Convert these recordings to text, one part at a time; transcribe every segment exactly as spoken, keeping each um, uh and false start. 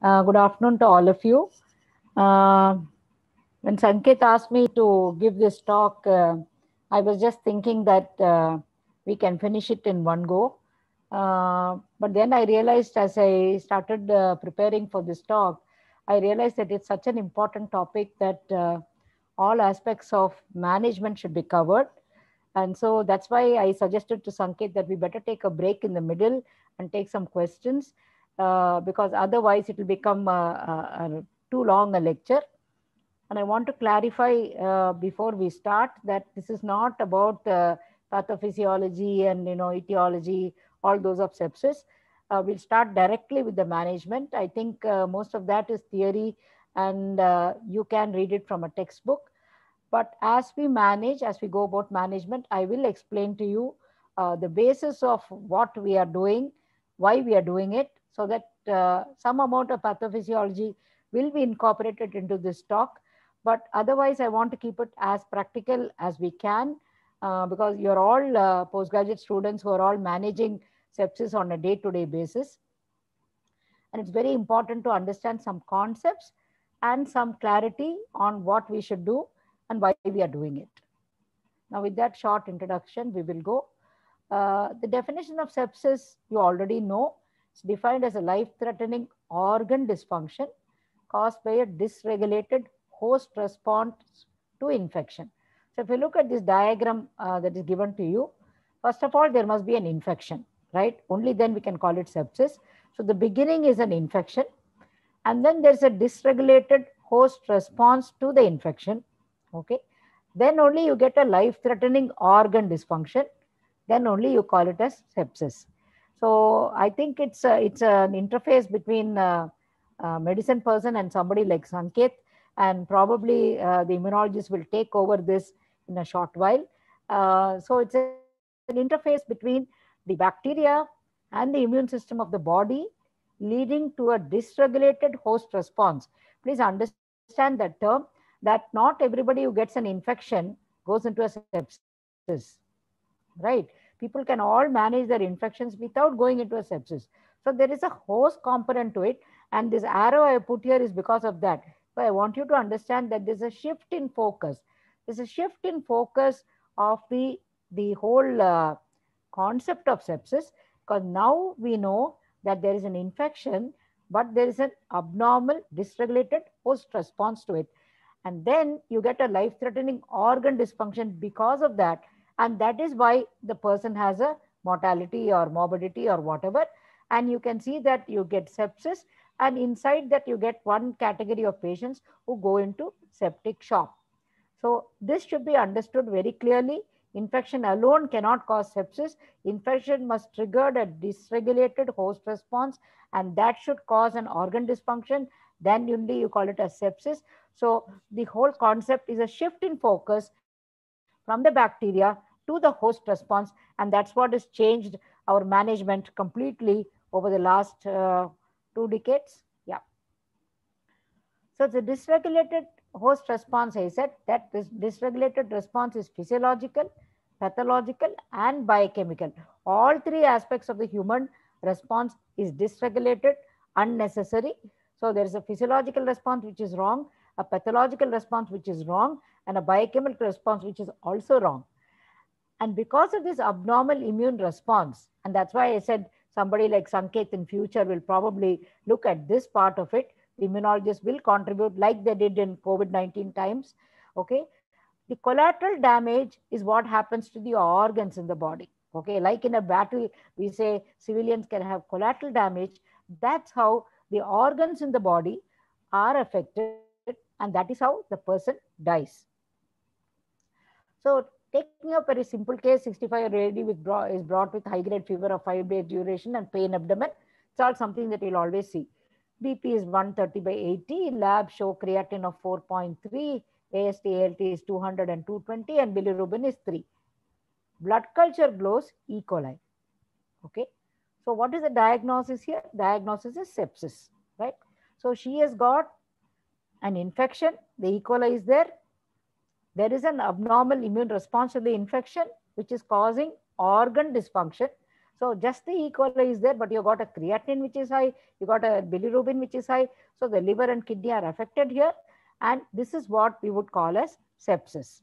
Uh, good afternoon to all of you. Uh, when Sanket asked me to give this talk, uh, I was just thinking that uh, we can finish it in one go. Uh, but then I realized as I started uh, preparing for this talk, I realized that it's such an important topic that uh, all aspects of management should be covered. And so that's why I suggested to Sanket that we better take a break in the middle and take some questions, uh, because otherwise it will become uh, uh, too long a lecture. And I want to clarify uh, before we start that this is not about uh, pathophysiology and you know etiology, all those of sepsis. Uh, we'll start directly with the management. I think uh, most of that is theory, and uh, you can read it from a textbook. But as we manage, as we go about management, I will explain to you uh, the basis of what we are doing, why we are doing it, so that uh, some amount of pathophysiology will be incorporated into this talk. But otherwise, I want to keep it as practical as we can, uh, because you're all uh, postgraduate students who are all managing sepsis on a day-to-day basis. And it's very important to understand some concepts and some clarity on what we should do and why we are doing it. Now, with that short introduction, we will go. Uh, the definition of sepsis, you already know. It's defined as a life-threatening organ dysfunction caused by a dysregulated host response to infection. So if you look at this diagram uh, that is given to you, first of all, there must be an infection, right? Only then we can call it sepsis. So the beginning is an infection, and then there's a dysregulated host response to the infection, okay? Then only you get a life-threatening organ dysfunction, then only you call it as sepsis. So I think it's a, it's an interface between a, a medicine person and somebody like Sanket, and probably uh, the immunologist will take over this in a short while. Uh, so it's an interface between the bacteria and the immune system of the body, leading to a dysregulated host response. Please understand that term, that not everybody who gets an infection goes into a sepsis, right? People can all manage their infections without going into a sepsis. So there is a host component to it, and this arrow I put here is because of that. So I want you to understand that there's a shift in focus. There's a shift in focus of the the whole uh, concept of sepsis, because now we know that there is an infection, but there is an abnormal dysregulated host response to it. And then you get a life threatening organ dysfunction because of that. And that is why the person has a mortality or morbidity or whatever. And you can see that you get sepsis, and inside that you get one category of patients who go into septic shock. So this should be understood very clearly. Infection alone cannot cause sepsis. Infection must trigger a dysregulated host response, and that should cause an organ dysfunction. Then only you call it as sepsis. So the whole concept is a shift in focus from the bacteria to the host response, and that's what has changed our management completely over the last uh, two decades. Yeah. So the dysregulated host response, I said that this dysregulated response is physiological, pathological, and biochemical. All three aspects of the human response is dysregulated, unnecessary. So there is a physiological response which is wrong, a pathological response which is wrong, and a biochemical response which is also wrong. And because of this abnormal immune response, and that's why I said somebody like Sanket in future will probably look at this part of it. The immunologists will contribute like they did in COVID nineteen times. Okay. The collateral damage is what happens to the organs in the body. Okay. Like in a battle, we say civilians can have collateral damage. That's how the organs in the body are affected, and that is how the person dies. So taking a very simple case, sixty-five-year lady with brought, is brought with high-grade fever of five days duration and pain abdomen. It's all something that you'll always see. B P is one thirty by eighty, lab show creatinine of four point three, A S T A L T is two hundred and two twenty, and bilirubin is three. Blood culture glows E. coli. Okay. So what is the diagnosis here? Diagnosis is sepsis, right? So she has got an infection. The E. coli is there. There is an abnormal immune response to the infection, which is causing organ dysfunction. So just the E. coli is there, but you got a creatinine which is high, you got a bilirubin which is high. So the liver and kidney are affected here. And this is what we would call as sepsis.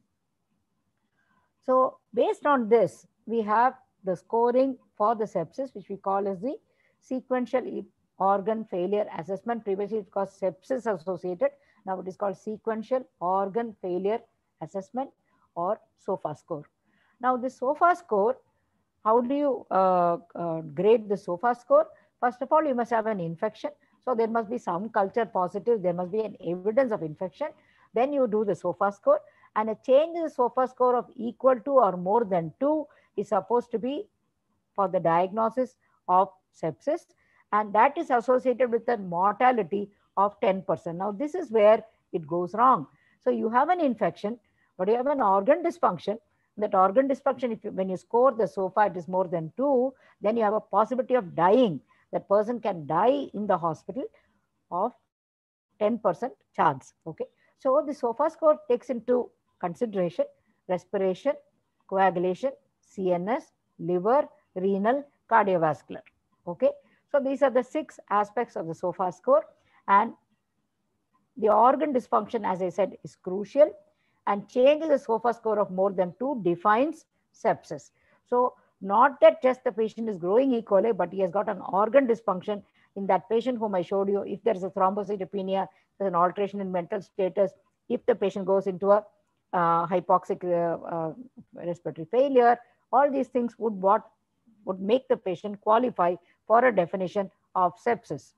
So based on this, we have the scoring for the sepsis, which we call as the sequential organ failure assessment. Previously it was sepsis associated. Now it is called sequential organ failure assessment, or SOFA score. Now the SOFA score, how do you uh, uh, grade the SOFA score? First of all, you must have an infection. So there must be some culture positive. There must be an evidence of infection. Then you do the SOFA score. And a change in the SOFA score of equal to or more than two is supposed to be for the diagnosis of sepsis. And that is associated with a mortality of ten percent. Now, this is where it goes wrong. So you have an infection, but you have an organ dysfunction. That organ dysfunction, if you, when you score the SOFA, it is more than two, then you have a possibility of dying. That person can die in the hospital of ten percent chance. Okay. So the SOFA score takes into consideration respiration, coagulation, C N S, liver, renal, cardiovascular. Okay. So these are the six aspects of the SOFA score. And the organ dysfunction, as I said, is crucial. And change in the SOFA score of more than two defines sepsis. So not that just the patient is growing E. coli, but he has got an organ dysfunction. In that patient whom I showed you, if there is a thrombocytopenia, there's an alteration in mental status, if the patient goes into a uh, hypoxic uh, uh, respiratory failure, all these things would what would make the patient qualify for a definition of sepsis.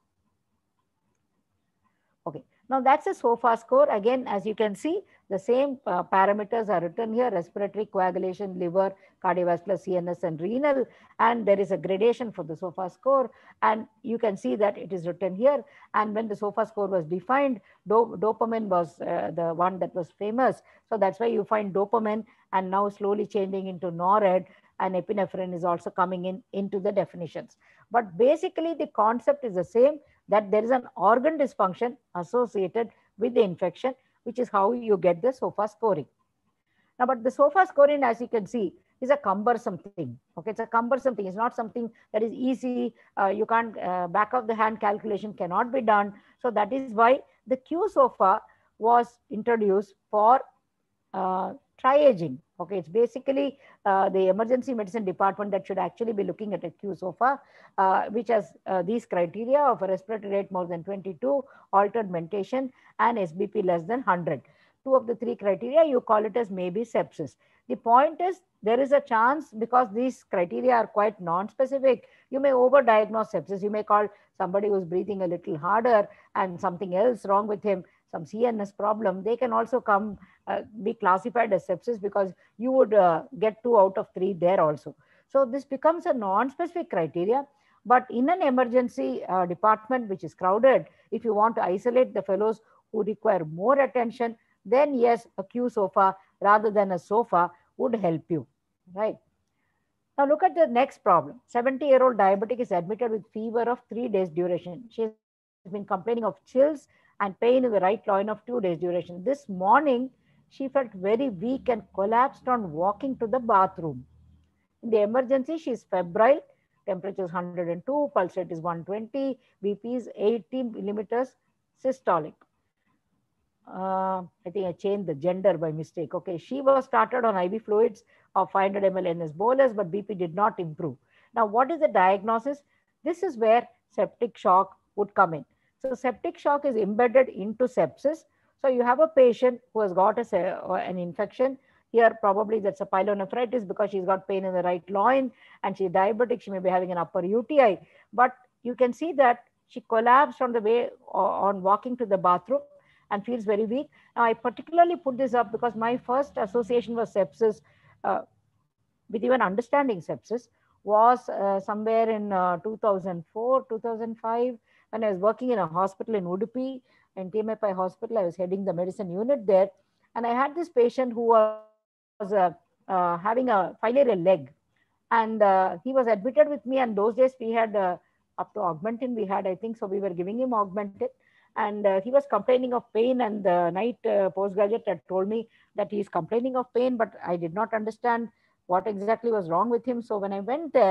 Okay. Now that's a SOFA score. Again, as you can see, the same uh, parameters are written here: respiratory, coagulation, liver, cardiovascular, C N S, and renal. And there is a gradation for the SOFA score. And you can see that it is written here. And when the SOFA score was defined, do dopamine was uh, the one that was famous. So that's why you find dopamine and now slowly changing into NORAD, and epinephrine is also coming in into the definitions. But basically the concept is the same, that there is an organ dysfunction associated with the infection, which is how you get the SOFA scoring. Now, but the SOFA scoring, as you can see, is a cumbersome thing. Okay, it's a cumbersome thing. It's not something that is easy. Uh, you can't, uh, back of the hand calculation cannot be done. So that is why the Q SOFA was introduced for uh, triaging. Okay, it's basically uh, the emergency medicine department that should actually be looking at a Q SOFA, uh, which has uh, these criteria of a respiratory rate more than twenty-two, altered mentation, and S B P less than one hundred. Two of the three criteria, you call it as maybe sepsis. The point is, there is a chance, because these criteria are quite non-specific, you may overdiagnose sepsis. You may call somebody who's breathing a little harder and something else wrong with him, some C N S problem. They can also come uh, be classified as sepsis, because you would uh, get two out of three there also. So this becomes a non-specific criteria. But in an emergency uh, department which is crowded, if you want to isolate the fellows who require more attention, then yes, a Q SOFA rather than a SOFA would help you, right? Now look at the next problem. seventy-year-old diabetic is admitted with fever of three days duration. She has been complaining of chills and pain in the right loin of two days duration. This morning, she felt very weak and collapsed on walking to the bathroom. In the emergency, she is febrile, temperature is one hundred two, pulse rate is one twenty, B P is eighty millimeters systolic. Uh, I think I changed the gender by mistake. Okay, she was started on I V fluids of five hundred milliliters N S bolus, but B P did not improve. Now, what is the diagnosis? This is where septic shock would come in. So septic shock is embedded into sepsis. So you have a patient who has got a, an infection. Here, probably that's a pyelonephritis, because she's got pain in the right loin and she's diabetic. She may be having an upper U T I. But you can see that she collapsed on the way on walking to the bathroom and feels very weak. Now, I particularly put this up because my first association was sepsis, uh, with even understanding sepsis, was uh, somewhere in uh, two thousand four, two thousand five, when I was working in a hospital in Udupi, in T M F I hospital. I was heading the medicine unit there. And I had this patient who was uh, uh, having a fileral leg. And uh, he was admitted with me. And those days we had uh, up to Augmentin, we had, I think, so we were giving him Augmentin. And uh, he was complaining of pain, and the night uh, postgraduate had told me that he is complaining of pain, but I did not understand what exactly was wrong with him. So when I went there,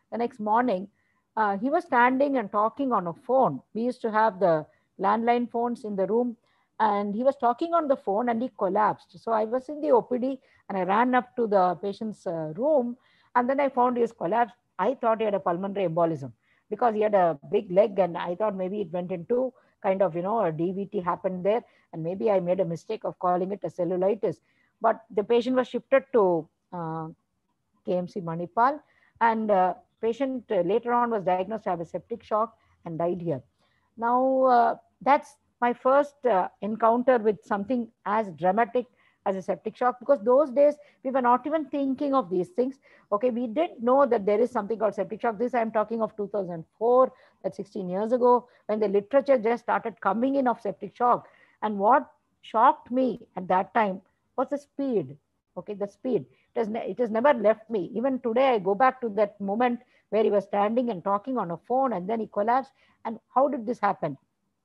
the next morning, uh, he was standing and talking on a phone. We used to have the landline phones in the room, and he was talking on the phone and he collapsed. So I was in the O P D and I ran up to the patient's uh, room, and then I found he was collapsed. I thought he had a pulmonary embolism because he had a big leg, and I thought maybe it went into kind of, you know, a D V T happened there, and maybe I made a mistake of calling it a cellulitis. But the patient was shifted to uh, K M C Manipal, and uh, patient uh, later on was diagnosed to have a septic shock and died here. Now, uh, that's my first uh, encounter with something as dramatic as a septic shock, because those days we were not even thinking of these things. Okay, we did know that there is something called septic shock. This I'm talking of two thousand four, that's sixteen years ago, when the literature just started coming in of septic shock. And what shocked me at that time was the speed. Okay, the speed. It has, it has never left me. Even today, I go back to that moment where he was standing and talking on a phone, and then he collapsed. And how did this happen?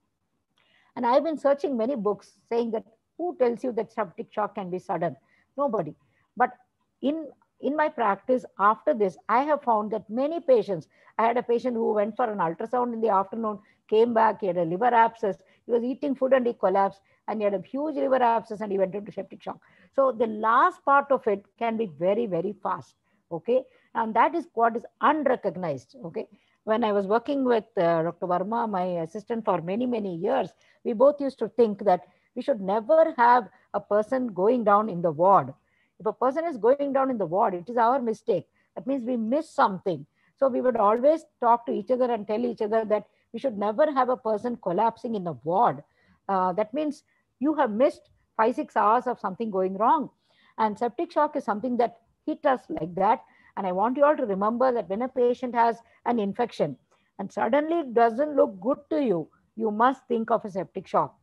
And I've been searching many books saying that who tells you that septic shock can be sudden? Nobody. But in in my practice after this, I have found that many patients, I had a patient who went for an ultrasound in the afternoon, came back, he had a liver abscess, he was eating food and he collapsed, and he had a huge liver abscess and he went into septic shock. So the last part of it can be very, very fast. Okay. And that is what is unrecognized. Okay. When I was working with uh, Doctor Verma, my assistant for many, many years, we both used to think that we should never have a person going down in the ward. If a person is going down in the ward, it is our mistake. That means we missed something. So we would always talk to each other and tell each other that we should never have a person collapsing in a ward. Uh, that means you have missed five, six hours of something going wrong. And septic shock is something that hit us like that. And I want you all to remember that when a patient has an infection and suddenly it doesn't look good to you, you must think of a septic shock.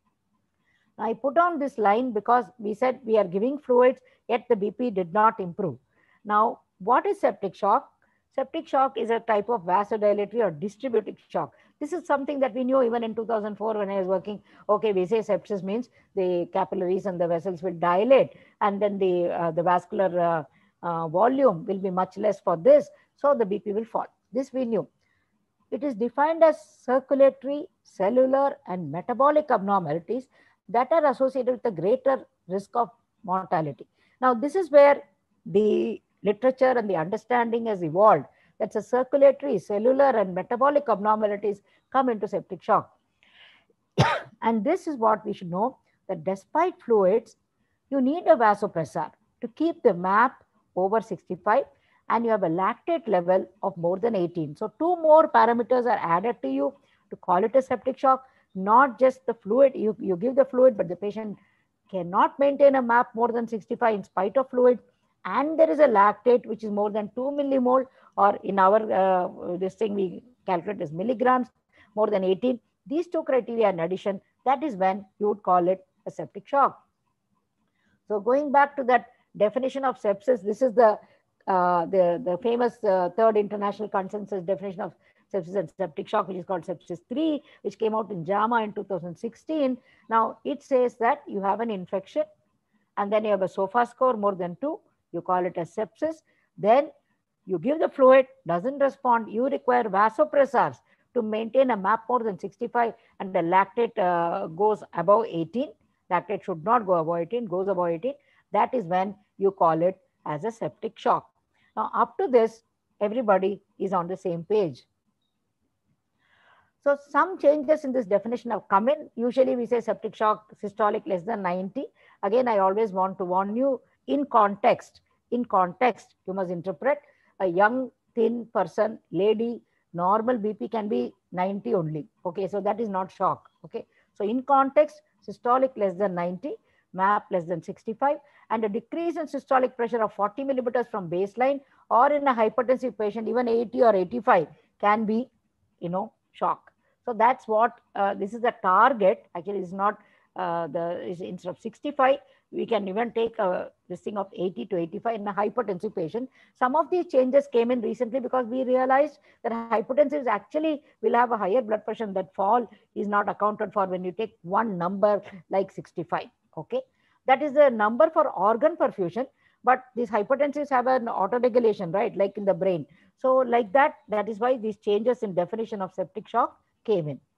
I put on this line because we said we are giving fluids, yet the B P did not improve. Now, what is septic shock? Septic shock is a type of vasodilatory or distributive shock. This is something that we knew even in two thousand four when I was working. Okay, we say sepsis means the capillaries and the vessels will dilate, and then the, uh, the vascular uh, uh, volume will be much less for this. So the B P will fall. This we knew. It is defined as circulatory, cellular, and metabolic abnormalities that are associated with a greater risk of mortality. Now, this is where the literature and the understanding has evolved. That's a circulatory, cellular, and metabolic abnormalities come into septic shock. And this is what we should know, that despite fluids, you need a vasopressor to keep the M A P over sixty-five, and you have a lactate level of more than eighteen. So two more parameters are added to you to call it a septic shock, not just the fluid. You, you give the fluid, but the patient cannot maintain a M A P more than sixty-five in spite of fluid. And there is a lactate, which is more than two millimole, or in our, uh, this thing we calculate as milligrams, more than eighteen. These two criteria in addition, that is when you would call it a septic shock. So going back to that definition of sepsis, this is the uh, the, the famous uh, third international consensus definition of sepsis and septic shock, which is called sepsis three, which came out in JAMA in two thousand sixteen. Now, it says that you have an infection, and then you have a SOFA score more than two. You call it a sepsis. Then you give the fluid, doesn't respond. You require vasopressors to maintain a M A P more than sixty-five, and the lactate uh, goes above eighteen. Lactate should not go above eighteen, goes above eighteen. That is when you call it as a septic shock. Now, up to this, everybody is on the same page. So some changes in this definition have come in. Usually we say septic shock, systolic less than ninety. Again, I always want to warn you, in context, in context, you must interpret. A young, thin person, lady, normal B P can be ninety only. Okay, so that is not shock. Okay, so in context, systolic less than ninety, M A P less than sixty-five, and a decrease in systolic pressure of forty millimeters from baseline, or in a hypertensive patient, even eighty or eighty-five can be, you know, shock. So that's what, uh, this is the target. Actually, it's not uh, the, is instead of sixty-five, we can even take a, this thing of eighty to eighty-five in a hypertensive patient. Some of these changes came in recently because we realized that hypertensive actually will have a higher blood pressure. That fall is not accounted for when you take one number like sixty-five. Okay, that is the number for organ perfusion. but these hypertensives have an autoregulation, right? Like in the brain. So like that, that is why these changes in definition of septic shock came in.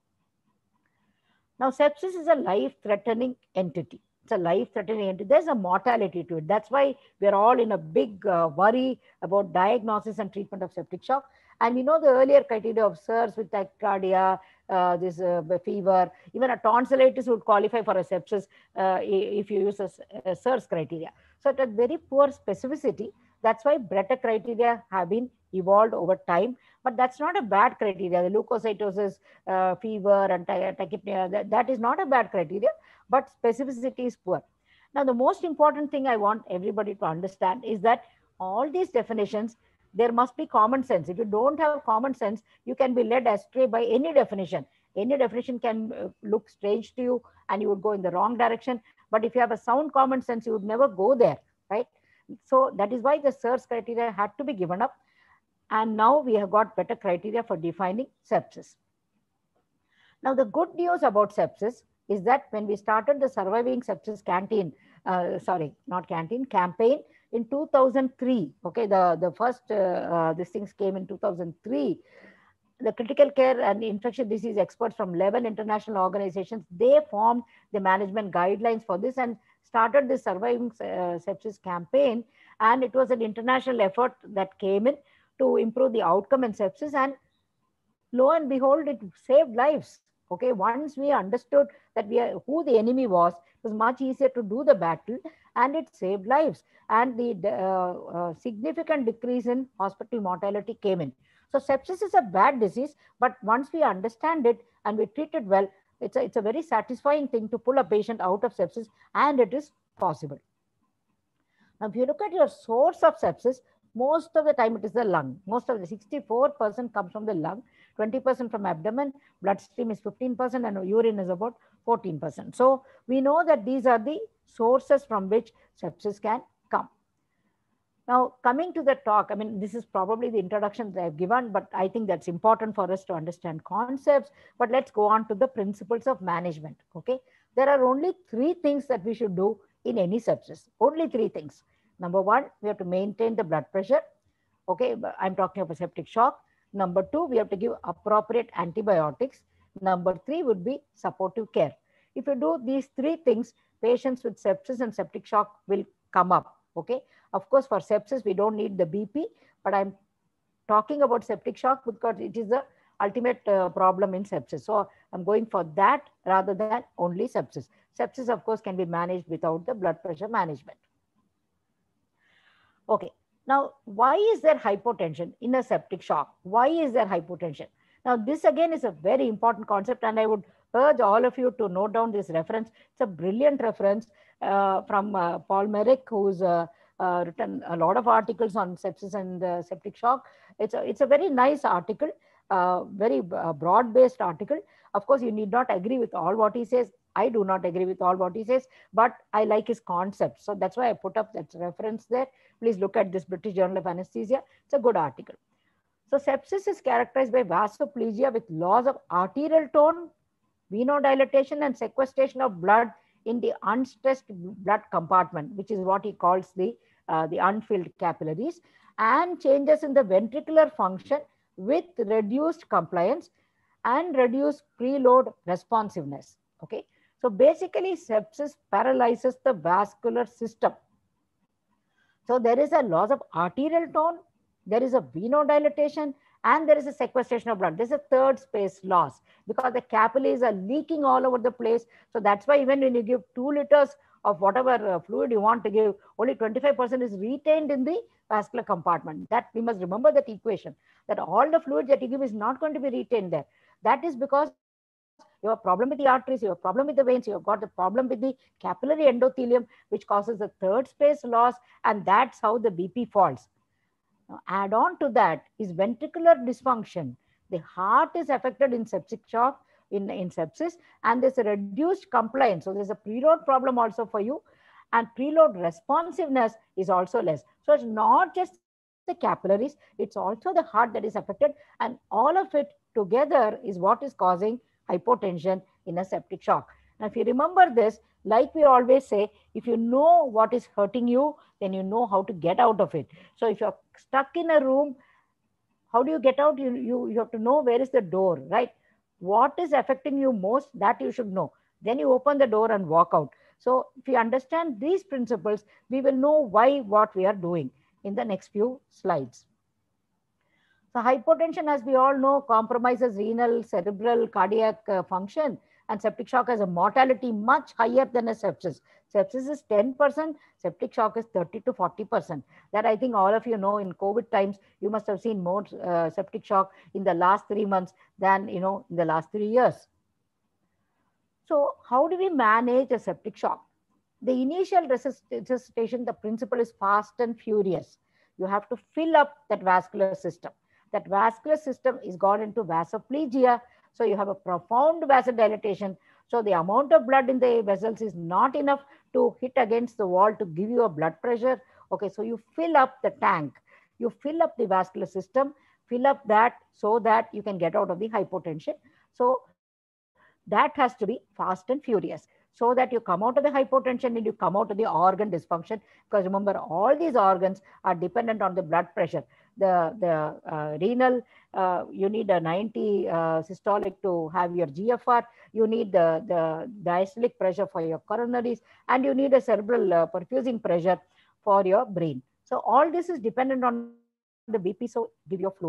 Now, sepsis is a life-threatening entity. It's a life-threatening entity. There's a mortality to it. That's why we're all in a big uh, worry about diagnosis and treatment of septic shock. And we know the earlier criteria of SIRS with tachycardia, uh, this uh, fever, even a tonsillitis would qualify for a sepsis uh, if you use a, a SIRS criteria. So it has very poor specificity. That's why better criteria have been evolved over time. But that's not a bad criteria. The leukocytosis, uh, fever, and tachypnea, that, that is not a bad criteria, but specificity is poor. Now, the most important thing I want everybody to understand is that all these definitions, there must be common sense. If you don't have common sense, you can be led astray by any definition. Any definition can uh, look strange to you and you would go in the wrong direction. But if you have a sound common sense, you would never go there, right? So that is why the SIRS criteria had to be given up. And now we have got better criteria for defining sepsis. Now, the good news about sepsis is that when we started the Surviving Sepsis Canteen, uh, sorry, not canteen, campaign in two thousand three, okay, the, the first, uh, uh, these things came in two thousand three, the critical care and infectious disease experts from eleven international organizations, they formed the management guidelines for this and started the Surviving uh, Sepsis campaign. And it was an international effort that came in to improve the outcome in sepsis, and lo and behold, it saved lives. Okay, once we understood that we are who the enemy was, it was much easier to do the battle, and it saved lives. And the uh, uh, significant decrease in hospital mortality came in. So sepsis is a bad disease, but once we understand it and we treat it well, it's a, it's a very satisfying thing to pull a patient out of sepsis, and it is possible. Now, if you look at your source of sepsis, most of the time it is the lung. Most of the sixty-four percent comes from the lung, twenty percent from abdomen, bloodstream is fifteen percent, and urine is about fourteen percent. So we know that these are the sources from which sepsis can come. Now, coming to the talk, I mean, this is probably the introduction that I've given, but I think that's important for us to understand concepts. But let's go on to the principles of management, okay? There are only three things that we should do in any sepsis, only three things. Number one, we have to maintain the blood pressure, okay? I'm talking about septic shock. Number two, we have to give appropriate antibiotics. Number three would be supportive care. If you do these three things, patients with sepsis and septic shock will come up, okay? Of course, for sepsis, we don't need the B P, but I'm talking about septic shock because it is the ultimate uh, problem in sepsis. So I'm going for that rather than only sepsis. Sepsis, of course, can be managed without the blood pressure management. Okay, now why is there hypotension in a septic shock? Why is there hypotension? Now, this again is a very important concept, and I would urge all of you to note down this reference. It's a brilliant reference uh, from uh, Paul Merrick, who's uh, uh, written a lot of articles on sepsis and uh, septic shock. It's a, it's a very nice article, uh, very uh, broad-based article. Of course, you need not agree with all what he says. I do not agree with all what he says, but I like his concept. So that's why I put up that reference there. Please look at this British Journal of Anesthesia. It's a good article. So sepsis is characterized by vasoplegia with loss of arterial tone, venodilatation, and sequestration of blood in the unstressed blood compartment, which is what he calls the, uh, the unfilled capillaries, and changes in the ventricular function with reduced compliance and reduced preload responsiveness. Okay. So basically, sepsis paralyzes the vascular system. So there is a loss of arterial tone, there is a venodilatation, and there is a sequestration of blood. There's a third space loss because the capillaries are leaking all over the place. So that's why even when you give two liters of whatever uh, fluid you want to give, only twenty-five percent is retained in the vascular compartment. That we must remember that equation, that all the fluid that you give is not going to be retained there. That is because you have a problem with the arteries, you have a problem with the veins, you have got the problem with the capillary endothelium, which causes the third space loss, and that's how the B P falls. Now, add on to that is ventricular dysfunction. The heart is affected in septic shock, in, in sepsis, and there's a reduced compliance. So there's a preload problem also for you, and preload responsiveness is also less. So it's not just the capillaries, it's also the heart that is affected, and all of it together is what is causing hypotension in a septic shock. Now, if you remember this, like we always say, if you know what is hurting you, then you know how to get out of it. So if you're stuck in a room, how do you get out? You, you, you have to know where is the door, right? What is affecting you most, that you should know. Then you open the door and walk out. So if you understand these principles, we will know why what we are doing in the next few slides. So hypotension, as we all know, compromises renal, cerebral, cardiac uh, function, and septic shock has a mortality much higher than a sepsis. Sepsis is ten percent, septic shock is thirty to forty percent. That I think all of you know. In COVID times, you must have seen more uh, septic shock in the last three months than, you know, in the last three years. So how do we manage a septic shock? The initial resuscitation, the principle is fast and furious. You have to fill up that vascular system. That vascular system is gone into vasoplegia. So you have a profound vasodilatation. So the amount of blood in the vessels is not enough to hit against the wall to give you a blood pressure. Okay, so you fill up the tank. You fill up the vascular system, fill up that so that you can get out of the hypotension. So that has to be fast and furious, so that you come out of the hypotension and you come out of the organ dysfunction. Because remember, all these organs are dependent on the blood pressure. The, the uh, renal, uh, you need a ninety uh, systolic to have your G F R. You need the, the diastolic pressure for your coronaries, and you need a cerebral uh, perfusing pressure for your brain. So all this is dependent on the B P, so give your fluid.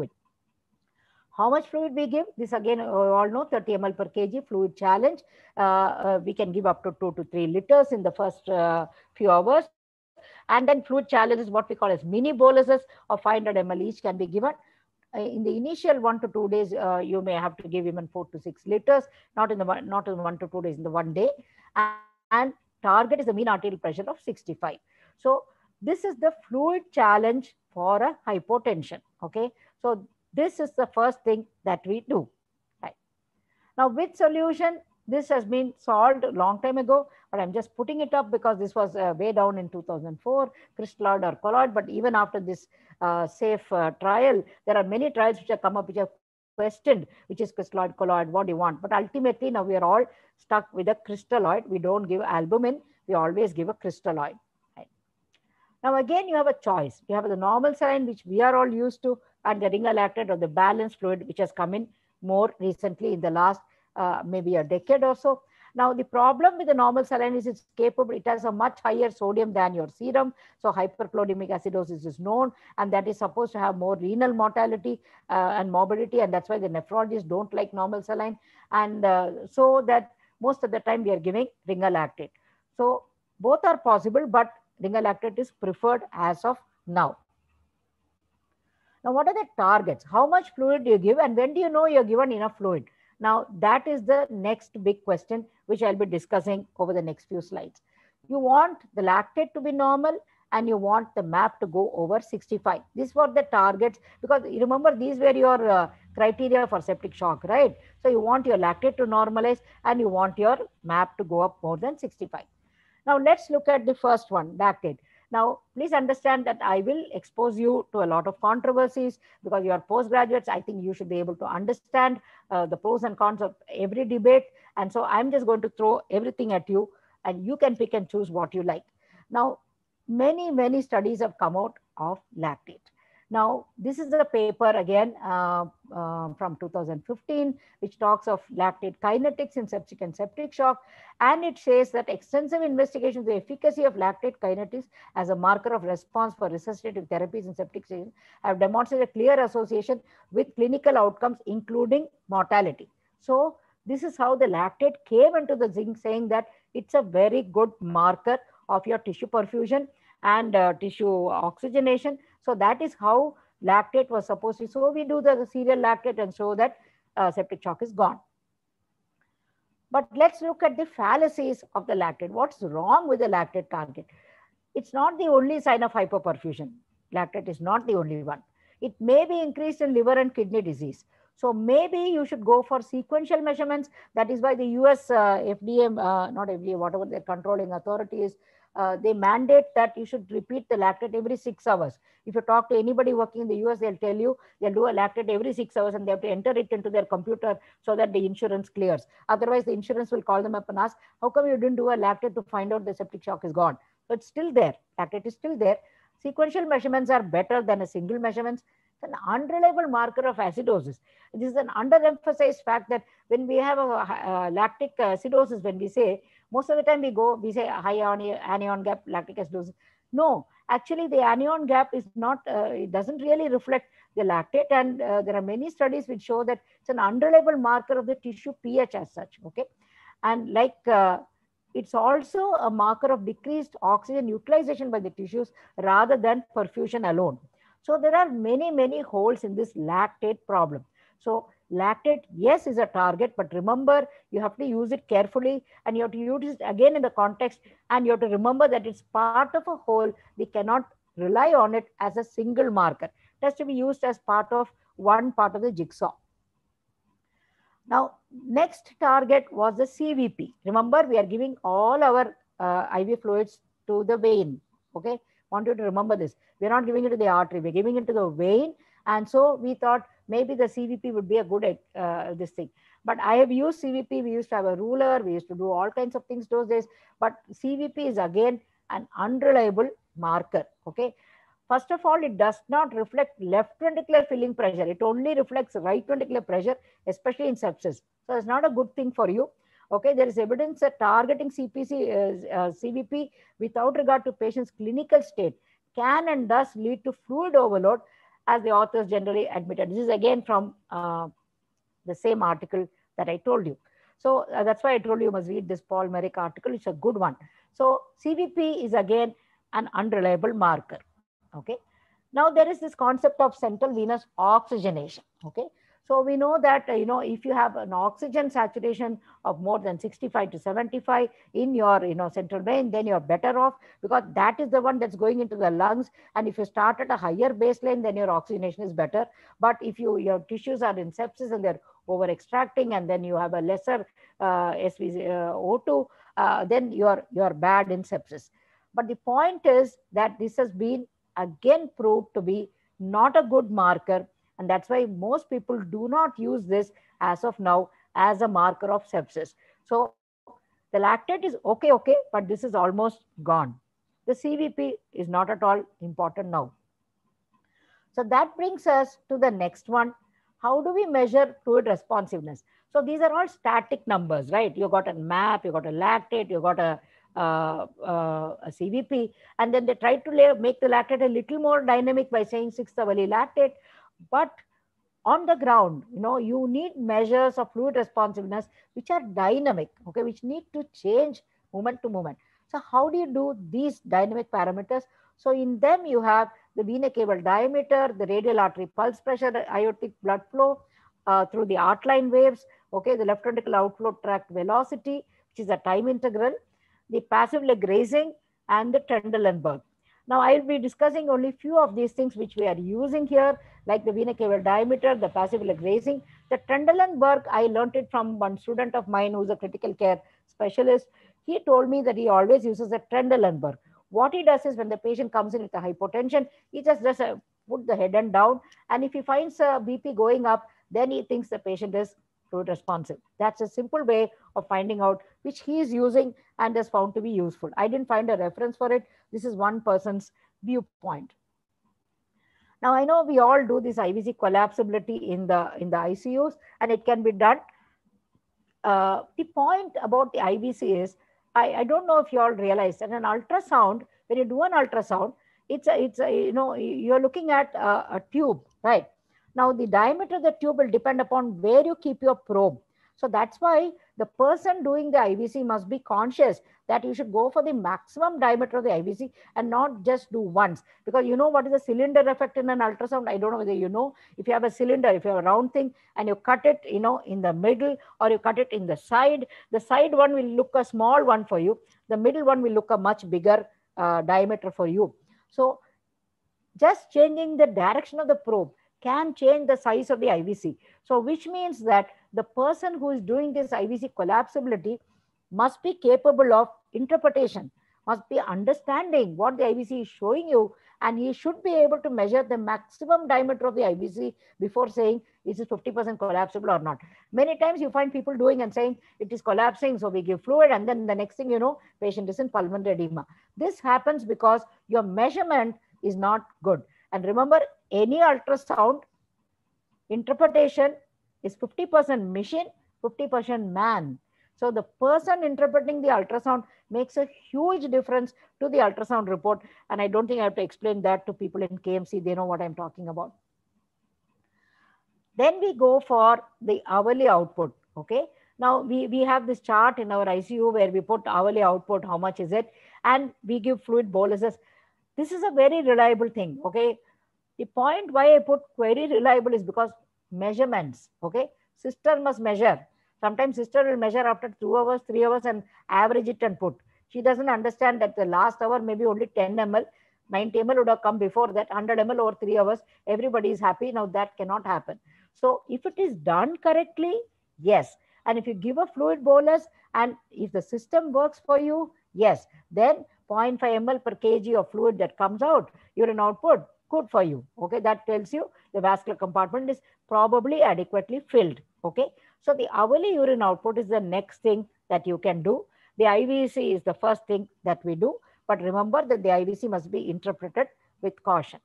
How much fluid we give? This again, we all know, thirty milliliters per kg fluid challenge. Uh, uh, we can give up to two to three liters in the first uh, few hours. And then fluid challenge is what we call as mini boluses of five hundred milliliters each can be given. Uh, in the initial one to two days, uh, you may have to give even four to six liters, not in the one, not in one to two days, in the one day. And target is the mean arterial pressure of sixty-five. So this is the fluid challenge for a hypotension. Okay. So this is the first thing that we do. Right. Now, with solution, this has been solved a long time ago, but I'm just putting it up because this was uh, way down in two thousand four, crystalloid or colloid. But even after this uh, safe uh, trial, there are many trials which have come up which have questioned which is crystalloid, colloid, what do you want. But ultimately, now we are all stuck with a crystalloid. We don't give albumin, we always give a crystalloid. Right. Now, again, you have a choice. You have the normal saline, which we are all used to, and the ringalactate or the balanced fluid, which has come in more recently in the last uh, maybe a decade or so. Now, the problem with the normal saline is it's capable, it has a much higher sodium than your serum. So hyperchloremic acidosis is known, and that is supposed to have more renal mortality uh, and morbidity. And that's why the nephrologists don't like normal saline. And uh, so that most of the time we are giving ringalactate. So both are possible, but ringalactate is preferred as of now. Now, what are the targets? How much fluid do you give, and when do you know you're given enough fluid? Now, that is the next big question, which I'll be discussing over the next few slides. You want the lactate to be normal, and you want the MAP to go over sixty-five. These were the targets, because you remember these were your uh, criteria for septic shock, right? So you want your lactate to normalize, and you want your MAP to go up more than sixty-five. Now, let's look at the first one, lactate. Now, please understand that I will expose you to a lot of controversies because you are postgraduates. I think you should be able to understand uh, the pros and cons of every debate. And so I'm just going to throw everything at you, and you can pick and choose what you like. Now, many, many studies have come out of lactate. Now, this is a paper again uh, uh, from two thousand fifteen, which talks of lactate kinetics in septic and septic shock. And it says that extensive investigations of the efficacy of lactate kinetics as a marker of response for resuscitative therapies in septic stations have demonstrated a clear association with clinical outcomes, including mortality. So this is how the lactate came into the zinc, saying that it's a very good marker of your tissue perfusion and uh, tissue oxygenation. So that is how lactate was supposed to. So we do the serial lactate and show that uh, septic shock is gone. But let's look at the fallacies of the lactate. What's wrong with the lactate target? It's not the only sign of hypoperfusion. Lactate is not the only one. It may be increased in liver and kidney disease. So maybe you should go for sequential measurements. That is why the U S uh, F D A, uh, not F D A, whatever the controlling authority is, uh, they mandate that you should repeat the lactate every six hours. If you talk to anybody working in the U S, they'll tell you they'll do a lactate every six hours and they have to enter it into their computer so that the insurance clears. Otherwise, the insurance will call them up and ask, how come you didn't do a lactate to find out the septic shock is gone? So it's still there. Lactate is still there. Sequential measurements are better than a single measurements. It's an unreliable marker of acidosis. This is an underemphasized fact that when we have a, a lactic acidosis, when we say, most of the time we go, we say high anion gap lactic acidosis. No, actually the anion gap is not, uh, it doesn't really reflect the lactate. And uh, there are many studies which show that it's an unreliable marker of the tissue pH as such, okay? And like, uh, it's also a marker of decreased oxygen utilization by the tissues rather than perfusion alone. So there are many, many holes in this lactate problem. So lactate, yes, is a target, but remember, you have to use it carefully and you have to use it again in the context, and you have to remember that it's part of a whole. We cannot rely on it as a single marker. It has to be used as part of one part of the jigsaw. Now, next target was the C V P. Remember, we are giving all our uh, I V fluids to the vein, okay? Want you to remember this. We're not giving it to the artery, we're giving it to the vein. And so we thought maybe the C V P would be a good, uh, this thing. But I have used C V P, we used to have a ruler, we used to do all kinds of things those days. But C V P is again an unreliable marker, okay? First of all, it does not reflect left ventricular filling pressure. It only reflects right ventricular pressure, especially in sepsis. So it's not a good thing for you. Okay, there is evidence that targeting C P C, uh, uh, C V P without regard to patient's clinical state can and does lead to fluid overload, as the authors generally admitted. This is again from uh, the same article that I told you. So uh, that's why I told you you must read this Paul Merrick article. It's a good one. So C V P is again an unreliable marker. Okay. Now there is this concept of central venous oxygenation. Okay. So we know that, uh, you know, if you have an oxygen saturation of more than sixty-five to seventy-five in your, you know, central vein, then you're better off, because that is the one that's going into the lungs. And if you start at a higher baseline, then your oxygenation is better. But if you, your tissues are in sepsis and they're over extracting, and then you have a lesser uh, S V O two, uh, then you're, you're bad in sepsis. But the point is that this has been again proved to be not a good marker. And that's why most people do not use this as of now as a marker of sepsis. So the lactate is okay, okay, but this is almost gone. The C V P is not at all important now. So that brings us to the next one. How do we measure fluid responsiveness? So these are all static numbers, right? You got a map, you got a lactate, you got a Uh, uh, a C V P, and then they tried to lay, make the lactate a little more dynamic by saying six hourly lactate. But on the ground, you know, you need measures of fluid responsiveness which are dynamic, okay, which need to change moment to moment. So how do you do these dynamic parameters? So in them you have the vena cava diameter, the radial artery pulse pressure, the aortic blood flow uh, through the artline waves, okay, the left ventricular outflow tract velocity, which is a time integral, the passive leg raising, and the Trendelenburg. Now, I will be discussing only few of these things which we are using here, like the vena cava diameter, the passive leg raising. The Trendelenburg, I learned it from one student of mine who's a critical care specialist. He told me that he always uses a Trendelenburg. What he does is when the patient comes in with a hypotension, he just does a, put the head end down. And if he finds a B P going up, then he thinks the patient is fluid responsive. That's a simple way of finding out, which he is using and is found to be useful. I didn't find a reference for it. This is one person's viewpoint. Now, I know we all do this I V C collapsibility in the, in the I C Us, and it can be done. Uh, the point about the I V C is, I, I don't know if you all realize that an ultrasound, when you do an ultrasound, it's a, it's a, you know, you're looking at a, a tube, right? Now, the diameter of the tube will depend upon where you keep your probe. So that's why the person doing the I V C must be conscious that you should go for the maximum diameter of the I V C and not just do once. Because you know what is the cylinder effect in an ultrasound? I don't know whether you know. If you have a cylinder, if you have a round thing and you cut it, you know, in the middle, or you cut it in the side, the side one will look a small one for you. The middle one will look a much bigger uh, diameter for you. So just changing the direction of the probe can change the size of the I V C. So which means that the person who is doing this I V C collapsibility must be capable of interpretation, must be understanding what the I V C is showing you, and he should be able to measure the maximum diameter of the I V C before saying is it fifty percent collapsible or not. Many times you find people doing and saying it is collapsing, so we give fluid, and then the next thing you know, patient is in pulmonary edema. This happens because your measurement is not good. And remember, any ultrasound interpretation is fifty percent machine, fifty percent man. So the person interpreting the ultrasound makes a huge difference to the ultrasound report. And I don't think I have to explain that to people in K M C. They know what I'm talking about. Then we go for the hourly output. Okay. Now we, we have this chart in our I C U where we put hourly output, how much is it? And we give fluid boluses. This is a very reliable thing. Okay. The point why I put very reliable is because measurements. Okay. Sister must measure. Sometimes sister will measure after two hours, three hours and average it and put. She doesn't understand that the last hour maybe only ten milliliters, ninety milliliters would have come before that, one hundred milliliters over three hours. Everybody is happy. Now that cannot happen. So if it is done correctly, yes. And if you give a fluid bolus and if the system works for you, yes, then zero point five milliliters per kg of fluid that comes out, urine output, good for you. Okay, that tells you the vascular compartment is probably adequately filled. Okay, so the hourly urine output is the next thing that you can do. The I V C is the first thing that we do, but remember that the I V C must be interpreted with caution.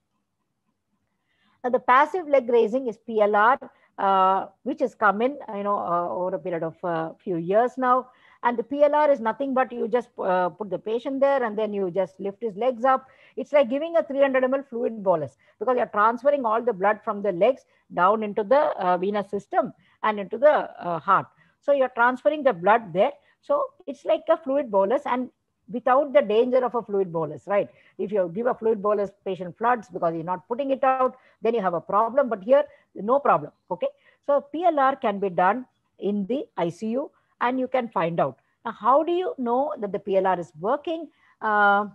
Now, the passive leg raising is P L R, uh, which has come in, you know, uh, over a period of a uh, few years now. And the P L R is nothing but you just uh, put the patient there and then you just lift his legs up. It's like giving a three hundred milliliter fluid bolus because you're transferring all the blood from the legs down into the uh, venous system and into the uh, heart. So you're transferring the blood there. So it's like a fluid bolus and without the danger of a fluid bolus, right? If you give a fluid bolus, patient floods because you're not putting it out, then you have a problem. But here, no problem, okay? So P L R can be done in the I C U and you can find out. Now, how do you know that the P L R is working? Uh,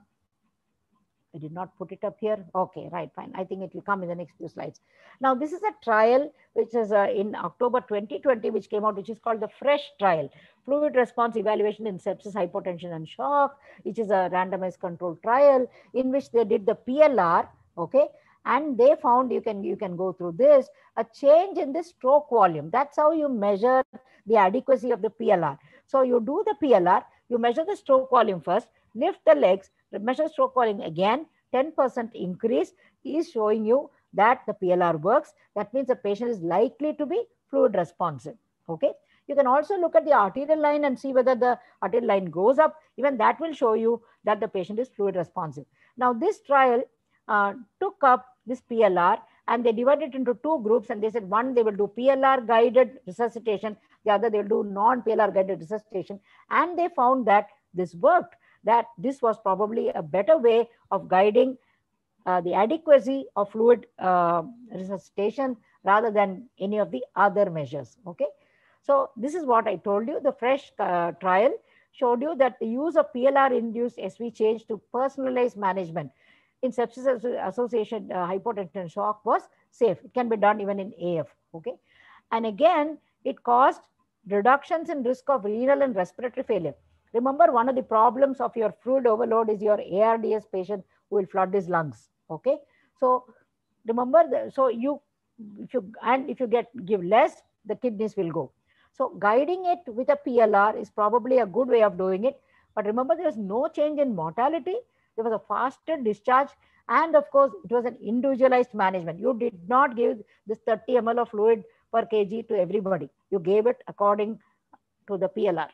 I did not put it up here. Okay, right, fine. I think it will come in the next few slides. Now, this is a trial which is uh, in October twenty twenty, which came out, which is called the FRESH trial, Fluid Response Evaluation in Sepsis, Hypotension and Shock, which is a randomized controlled trial in which they did the P L R, okay, and they found, you can, you can go through this, a change in the stroke volume. That's how you measure the adequacy of the P L R. So you do the P L R, you measure the stroke volume first, lift the legs, measure stroke volume again, ten percent increase is showing you that the P L R works. That means the patient is likely to be fluid responsive. Okay. You can also look at the arterial line and see whether the arterial line goes up. Even that will show you that the patient is fluid responsive. Now, this trial uh, took up this P L R and they divided it into two groups and they said one, they will do P L R guided resuscitation. The other, they will do non-P L R guided resuscitation. And they found that this worked, that this was probably a better way of guiding uh, the adequacy of fluid uh, resuscitation rather than any of the other measures. Okay. So this is what I told you. The FRESH uh, trial showed you that the use of P L R-induced S V change to personalized management in sepsis associated uh, hypotension shock was safe. It can be done even in A F. Okay. And again, it caused reductions in risk of renal and respiratory failure. Remember, one of the problems of your fluid overload is your A R D S patient who will flood his lungs. Okay. So remember, the, so you, if you, and if you get, give less, the kidneys will go. So guiding it with a P L R is probably a good way of doing it. But remember, there was no change in mortality. There was a faster discharge. And of course, it was an individualized management. You did not give this thirty milliliters of fluid per kg to everybody. You gave it according to the P L R.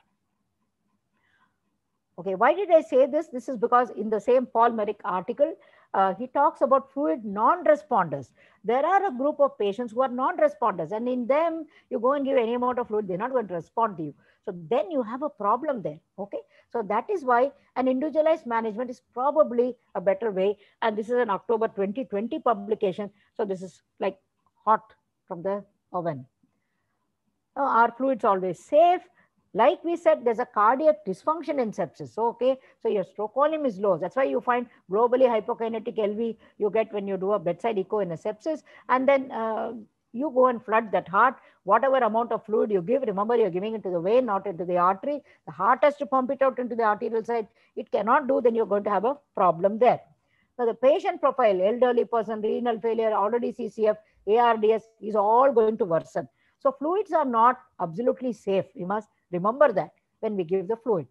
Okay, why did I say this? This is because in the same Paul Merrick article, uh, he talks about fluid non-responders. There are a group of patients who are non-responders, and in them, you go and give any amount of fluid, they're not going to respond to you. So then you have a problem there, okay? So that is why an individualized management is probably a better way. And this is an October twenty twenty publication. So this is like hot from the oven. Now, are fluids always safe? Like we said, there's a cardiac dysfunction in sepsis. So, okay, so your stroke volume is low. That's why you find globally hypokinetic L V you get when you do a bedside echo in a sepsis. And then uh, you go and flood that heart. Whatever amount of fluid you give, remember you're giving it to the vein, not into the artery. The heart has to pump it out into the arterial side. It cannot do, then you're going to have a problem there. Now the patient profile, elderly person, renal failure, already C C F, A R D S is all going to worsen. So fluids are not absolutely safe. We must remember that when we give the fluid.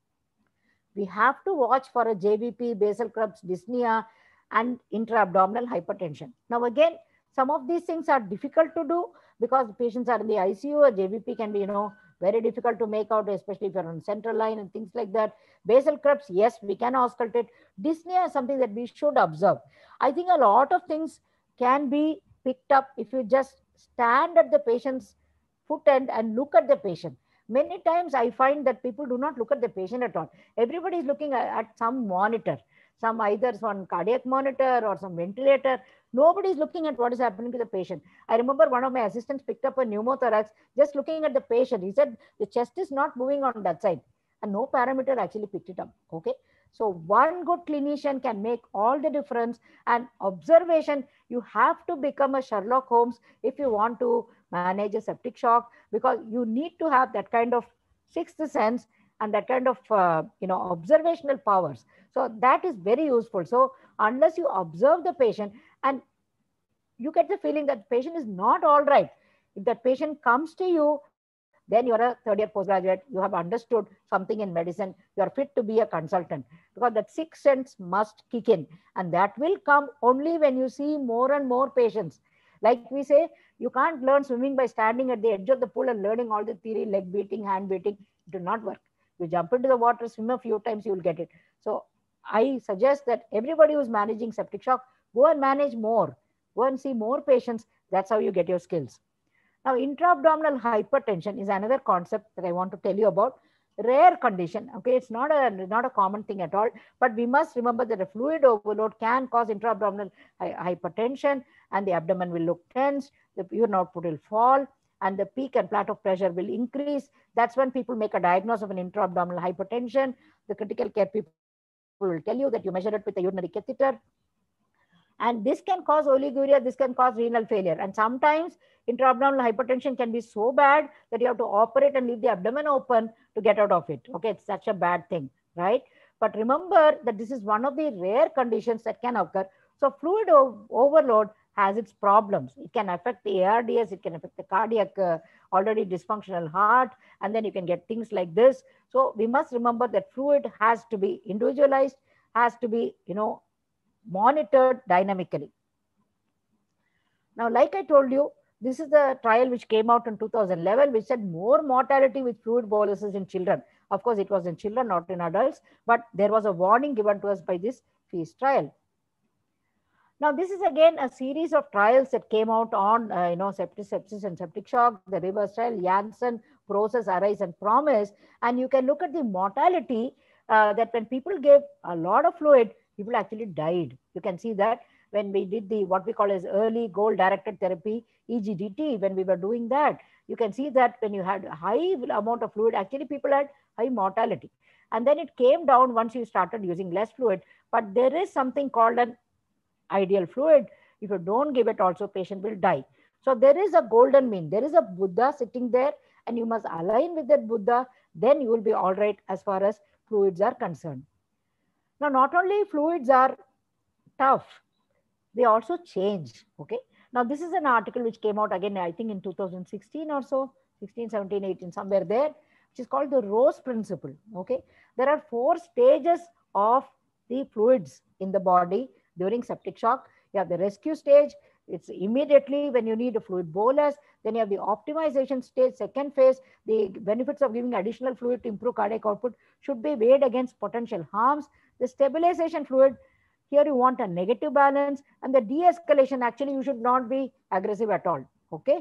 We have to watch for a J V P, basal Krebs, dyspnea, and intra-abdominal hypertension. Now again, some of these things are difficult to do because the patients are in the I C U. A J V P can be, you know, very difficult to make out, especially if you're on central line and things like that. Basal Krebs, yes, we can auscultate. Dyspnea is something that we should observe. I think a lot of things can be picked up if you just stand at the patient's foot end and look at the patient. Many times I find that people do not look at the patient at all. Everybody is looking at, at some monitor, some either some cardiac monitor or some ventilator. Nobody is looking at what is happening to the patient. I remember one of my assistants picked up a pneumothorax just looking at the patient. He said the chest is not moving on that side, and no parameter actually picked it up. Okay. So one good clinician can make all the difference, and observation, you have to become a Sherlock Holmes if you want to manage a septic shock, because you need to have that kind of sixth sense and that kind of uh, you know observational powers. So that is very useful. So unless you observe the patient and you get the feeling that the patient is not all right, if that patient comes to you, then you're a third year postgraduate, you have understood something in medicine, you're fit to be a consultant, because that sixth sense must kick in, and that will come only when you see more and more patients. Like we say, you can't learn swimming by standing at the edge of the pool and learning all the theory, leg beating, hand beating. It will not work. You jump into the water, swim a few times, you will get it. So I suggest that everybody who's managing septic shock, go and manage more. Go and see more patients. That's how you get your skills. Now, intra-abdominal hypertension is another concept that I want to tell you about. Rare condition. Okay, it's not a not a common thing at all, but we must remember that a fluid overload can cause intra-abdominal hypertension, and the abdomen will look tense, the urine output will fall, and the peak and plateau pressure will increase. That's when people make a diagnosis of an intra-abdominal hypertension. The critical care people will tell you that you measure it with a urinary catheter. And this can cause oliguria, this can cause renal failure. And sometimes intra-abdominal hypertension can be so bad that you have to operate and leave the abdomen open to get out of it. Okay, it's such a bad thing, right? But remember that this is one of the rare conditions that can occur. So fluid overload has its problems. It can affect the A R D S, it can affect the cardiac, uh, already dysfunctional heart, and then you can get things like this. So we must remember that fluid has to be individualized, has to be, you know, monitored dynamically. Now, like I told you, this is the trial which came out in two thousand eleven, which said more mortality with fluid boluses in children. Of course, it was in children, not in adults, but there was a warning given to us by this FEAST trial. Now, this is again a series of trials that came out on, uh, you know, septic, sepsis and septic shock, the reverse trial, Janssen, PROCESS, ARISE, and PROMISE. And you can look at the mortality uh, that when people gave a lot of fluid, people actually died. You can see that when we did the, what we call as early goal-directed therapy, E G D T, when we were doing that, you can see that when you had a high amount of fluid, actually people had high mortality. And then it came down once you started using less fluid. But there is something called an ideal fluid. If you don't give it also, patient will die. So there is a golden mean. There is a Buddha sitting there, and you must align with that Buddha. Then you will be all right as far as fluids are concerned. Now, not only fluids are tough, they also change. Okay. Now, this is an article which came out again, I think in two thousand sixteen or so, sixteen, seventeen, eighteen, somewhere there, which is called the Rose Principle. Okay. There are four stages of the fluids in the body during septic shock. You have the rescue stage. It's immediately when you need a fluid bolus. Then you have the optimization stage, second phase. The benefits of giving additional fluid to improve cardiac output should be weighed against potential harms. The stabilization fluid, here you want a negative balance. And the de-escalation, actually you should not be aggressive at all. Okay.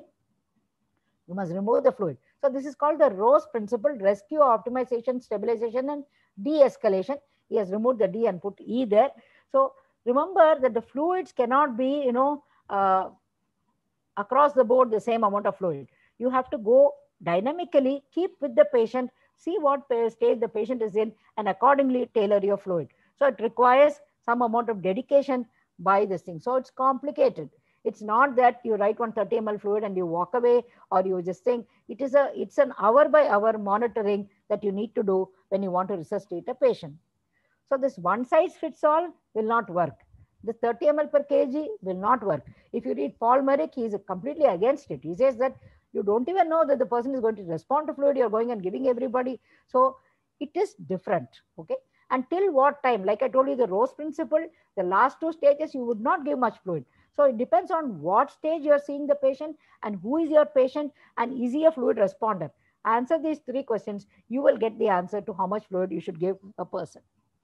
You must remove the fluid. So this is called the Rose Principle: rescue, optimization, stabilization, and de-escalation. He has removed the D and put E there. So remember that the fluids cannot be, you know, uh, across the board the same amount of fluid. You have to go dynamically, keep with the patient, see what stage the patient is in, and accordingly tailor your fluid. So it requires some amount of dedication by this thing. So it's complicated. It's not that you write one thirty milliliters fluid and you walk away, or you just think it is a, it's an hour by hour monitoring that you need to do when you want to resuscitate a patient. So this one size fits all will not work. The thirty milliliters per kg will not work. If you read Paul Marik, he is completely against it. He says that you don't even know that the person is going to respond to fluid. You're going and giving everybody. So it is different. Okay. Until what time? Like I told you, the Rose principle, the last two stages, you would not give much fluid. So it depends on what stage you're seeing the patient and who is your patient and is he a fluid responder. Answer these three questions, you will get the answer to how much fluid you should give a person.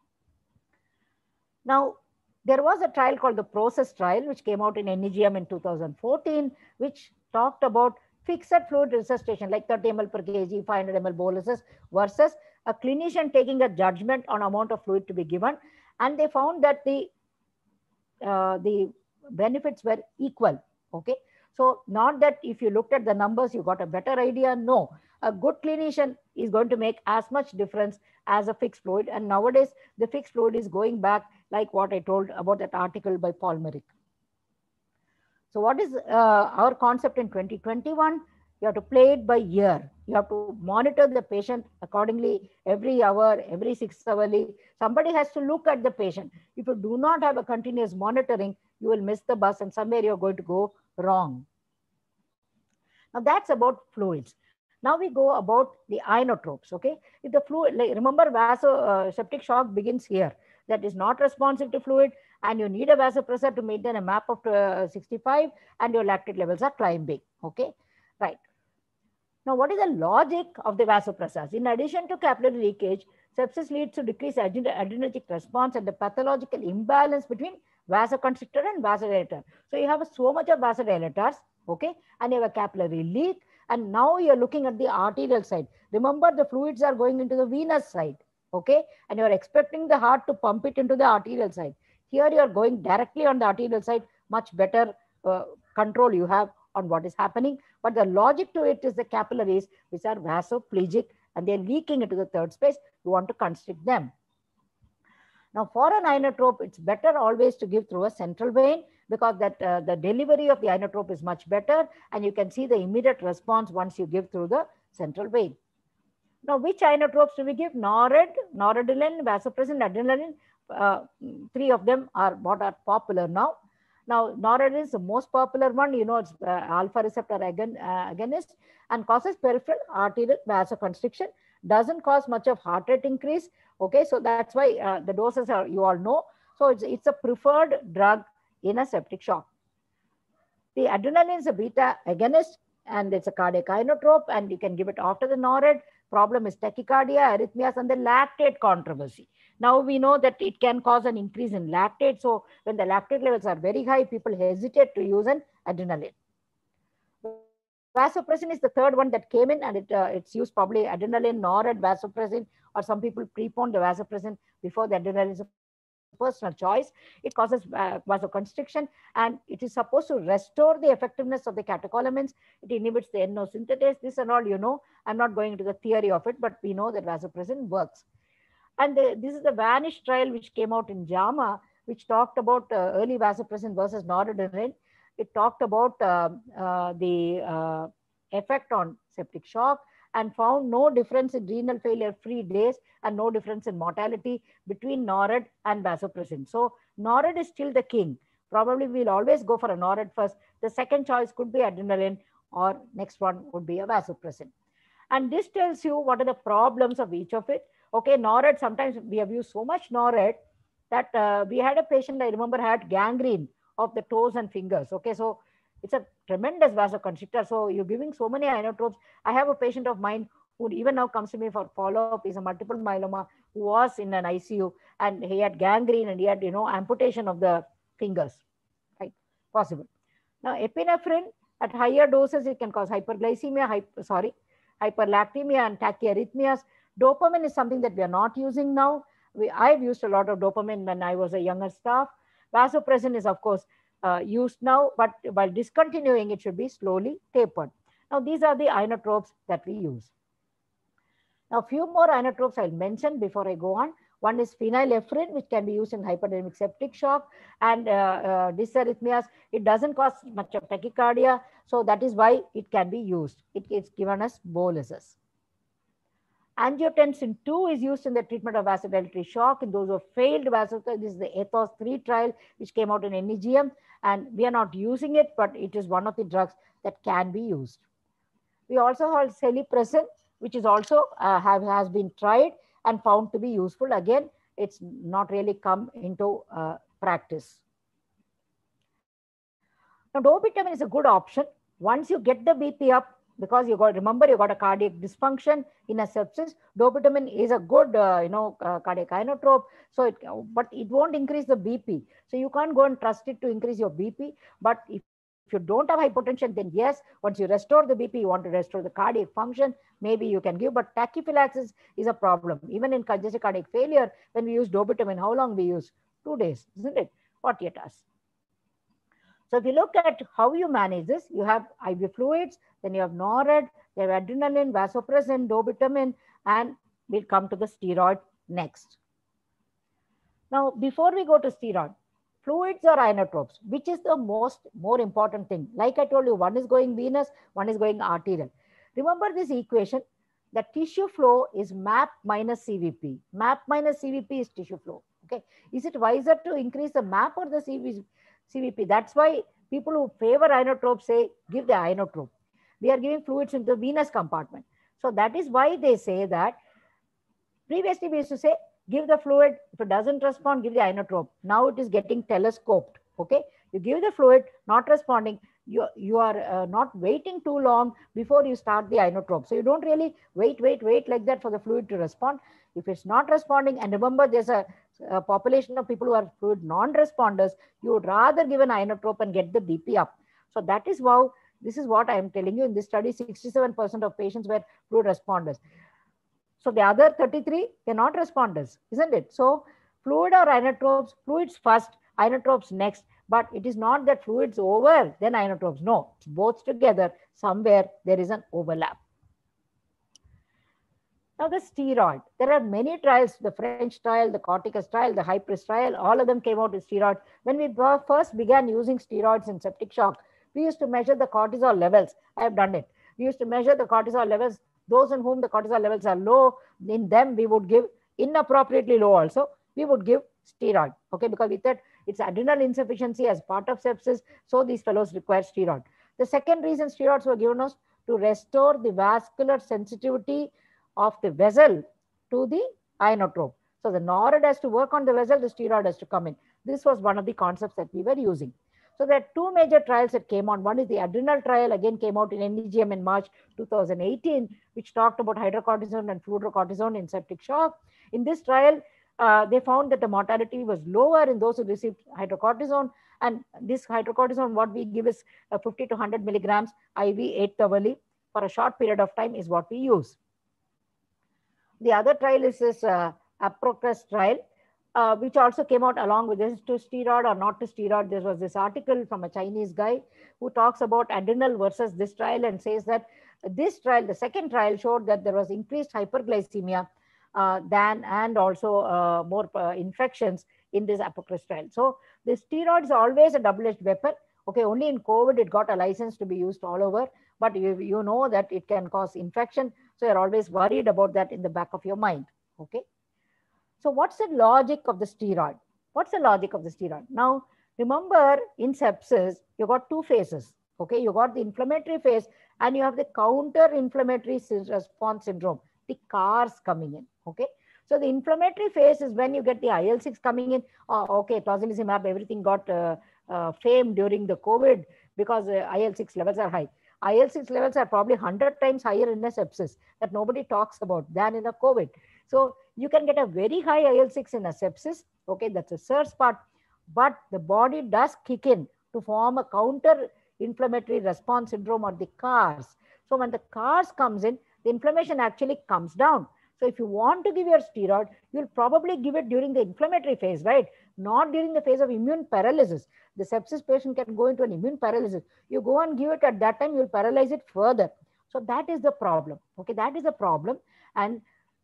Now, there was a trial called the PROCESS trial, which came out in N E G M in two thousand fourteen, which talked about fixed fluid resuscitation, like thirty milliliters per kg, five hundred milliliters boluses, versus a clinician taking a judgment on amount of fluid to be given. And they found that the, uh, the benefits were equal. Okay. So not that if you looked at the numbers, you got a better idea. No, a good clinician is going to make as much difference as a fixed fluid. And nowadays, the fixed fluid is going back, like what I told about that article by Paul Marik. So what is uh, our concept in twenty twenty-one? You have to play it by year. You have to monitor the patient accordingly every hour, every six hourly. Somebody has to look at the patient. If you do not have a continuous monitoring, you will miss the bus and somewhere you're going to go wrong. Now that's about fluids. Now we go about the inotropes. Okay, if the fluid, like, remember, vasoseptic uh, shock begins here. That is not responsive to fluid, and you need a vasopressor to maintain a map of uh, sixty-five, and your lactate levels are climbing. Okay, right. Now, what is the logic of the vasopressors? In addition to capillary leakage, sepsis leads to decreased adrenergic response and the pathological imbalance between vasoconstrictor and vasodilator. So you have so much of vasodilators, okay, and you have a capillary leak, and now you're looking at the arterial side. Remember, the fluids are going into the venous side, okay, and you're expecting the heart to pump it into the arterial side. Here you're going directly on the arterial side, much better uh, control you have on what is happening. But the logic to it is the capillaries, which are vasoplegic, and they're leaking into the third space. You want to constrict them. Now, for an inotrope, it's better always to give through a central vein, because that uh, the delivery of the inotrope is much better, and you can see the immediate response once you give through the central vein. Now, which inotropes do we give? Norad, noradrenaline, vasopressin, adrenaline. Uh, three of them are what are popular now. Now, noradrenaline is the most popular one. You know, it's uh, alpha receptor agon uh, agonist and causes peripheral arterial vasoconstriction. Doesn't cause much of heart rate increase. Okay, so that's why uh, the doses are, you all know. So it's, it's a preferred drug in a septic shock. The adrenaline is a beta agonist, and it's a cardiac inotrope, and you can give it after the NORAD. Problem is tachycardia, arrhythmias, and the lactate controversy. Now we know that it can cause an increase in lactate. So when the lactate levels are very high, people hesitate to use an adrenaline. Vasopressin is the third one that came in, and it, uh, it's used probably adrenaline, NORAD, vasopressin, or some people prepone the vasopressin before the adrenaline. Is a personal choice. It causes uh, vasoconstriction, and it is supposed to restore the effectiveness of the catecholamines. It inhibits the N O synthetase. This and all, you know. I'm not going into the theory of it, but we know that vasopressin works. And the, this is the VANISH trial, which came out in JAMA, which talked about uh, early vasopressin versus noradrenaline. It talked about uh, uh, the uh, effect on septic shock, and found no difference in renal failure-free days and no difference in mortality between NORAD and vasopressin. So NORAD is still the king. Probably we'll always go for a NORAD first. The second choice could be adrenaline, or next one would be a vasopressin. And this tells you what are the problems of each of it. Okay, NORAD, sometimes we have used so much NORAD that uh, we had a patient, I remember, had gangrene of the toes and fingers. Okay, so it's a tremendous vasoconstrictor. So you're giving so many inotropes. I have a patient of mine who even now comes to me for follow-up. He's a multiple myeloma who was in an I C U, and he had gangrene, and he had, you know, amputation of the fingers, right? Possible. Now, epinephrine at higher doses, it can cause hyperglycemia, hyper, sorry, hyperlactemia and tachyarrhythmias. Dopamine is something that we are not using now. We, I've used a lot of dopamine when I was a younger staff. Vasopressin is, of course, uh, used now, but while discontinuing, it should be slowly tapered. Now, these are the inotropes that we use. Now, a few more inotropes I'll mention before I go on. One is phenylephrine, which can be used in hyperdynamic septic shock, and uh, uh, dysarrhythmias. It doesn't cause much of tachycardia, so that is why it can be used. It is given as boluses. Angiotensin two is used in the treatment of vasodilatory shock in those who have failed vasodilatation. This is the ethos three trial, which came out in N E G M, and we are not using it, but it is one of the drugs that can be used. We also have celipressine, which is also uh, have, has been tried and found to be useful. Again, it's not really come into uh, practice. Now, dopamine is a good option. Once you get the B P up, because you got, remember, you got a cardiac dysfunction in a sepsis, dopamine is a good, uh, you know, uh, cardiac inotrope. So, it, but it won't increase the B P. So, you can't go and trust it to increase your B P. But if If you don't have hypotension, then yes, once you restore the B P, you want to restore the cardiac function, maybe you can give, but tachyphylaxis is a problem. Even in congestive cardiac failure, when we use dobutamine, how long we use? Two days, isn't it? forty-eight hours. So if you look at how you manage this, you have I V fluids, then you have NORAD, you have adrenaline, vasopressin, dobutamine, and we'll come to the steroid next. Now, before we go to steroid, fluids or inotropes, which is the most more important thing? Like I told you, one is going venous, one is going arterial. Remember this equation, the tissue flow is MAP minus C V P. MAP minus C V P is tissue flow. Okay, is it wiser to increase the MAP or the C V P? That's why people who favor inotropes say give the inotrope. We are giving fluids into the venous compartment. So that is why they say that previously we used to say give the fluid, if it doesn't respond, give the inotrope. Now it is getting telescoped. Okay, you give the fluid, not responding, you, you are uh, not waiting too long before you start the inotrope. So you don't really wait, wait, wait like that for the fluid to respond. If it's not responding, and remember there's a, a population of people who are fluid non-responders, you would rather give an inotrope and get the B P up. So that is how, this is what I am telling you in this study, sixty-seven percent of patients were fluid responders. So the other thirty-three, they're not responders, isn't it? So fluid or inotropes, fluids first, inotropes next. But it is not that fluids over, then inotropes. No, it's both together. Somewhere there is an overlap. Now the steroid. There are many trials, the French trial, the Corticus trial, the Hypris trial, all of them came out with steroids. When we first began using steroids in septic shock, we used to measure the cortisol levels. I have done it. We used to measure the cortisol levels. Those in whom the cortisol levels are low, in them we would give inappropriately low also, we would give steroid. Okay, because we thought it's adrenal insufficiency as part of sepsis. So these fellows require steroid. The second reason steroids were given us to restore the vascular sensitivity of the vessel to the inotrope. So the NORAD has to work on the vessel, the steroid has to come in. This was one of the concepts that we were using. So there are two major trials that came on. One is the adrenal trial, again came out in N E G M in March two thousand eighteen, which talked about hydrocortisone and fludrocortisone in septic shock. In this trial, uh, they found that the mortality was lower in those who received hydrocortisone. And this hydrocortisone, what we give is uh, fifty to one hundred milligrams I V eight hourly for a short period of time is what we use. The other trial is this uh, Aprocrest trial, uh, which also came out along with this, to steroid or not to steroid. There was this article from a Chinese guy who talks about adrenal versus this trial and says that this trial, the second trial, showed that there was increased hyperglycemia uh, than and also uh, more uh, infections in this Aprocrest trial. So the steroid is always a double-edged weapon. Okay, only in COVID it got a license to be used all over, but you, you know that it can cause infection. So you're always worried about that in the back of your mind. Okay. So what's the logic of the steroid? What's the logic of the steroid? Now, remember in sepsis, you got two phases. Okay, you got the inflammatory phase and you have the counter-inflammatory response syndrome, the C A R S coming in. Okay. So the inflammatory phase is when you get the I L six coming in. Oh, okay, tocilizumab, everything got uh, uh, fame during the COVID because uh, I L six levels are high. I L six levels are probably one hundred times higher in a sepsis that nobody talks about than in a COVID. So you can get a very high I L six in a sepsis. Okay, that's a S I R S part. But the body does kick in to form a counter-inflammatory response syndrome or the C A R S. So when the C A R S comes in, the inflammation actually comes down. So if you want to give your steroid, you'll probably give it during the inflammatory phase, right? Not during the phase of immune paralysis. The sepsis patient can go into an immune paralysis. You go and give it at that time, you'll paralyze it further. So that is the problem. Okay, that is the problem. And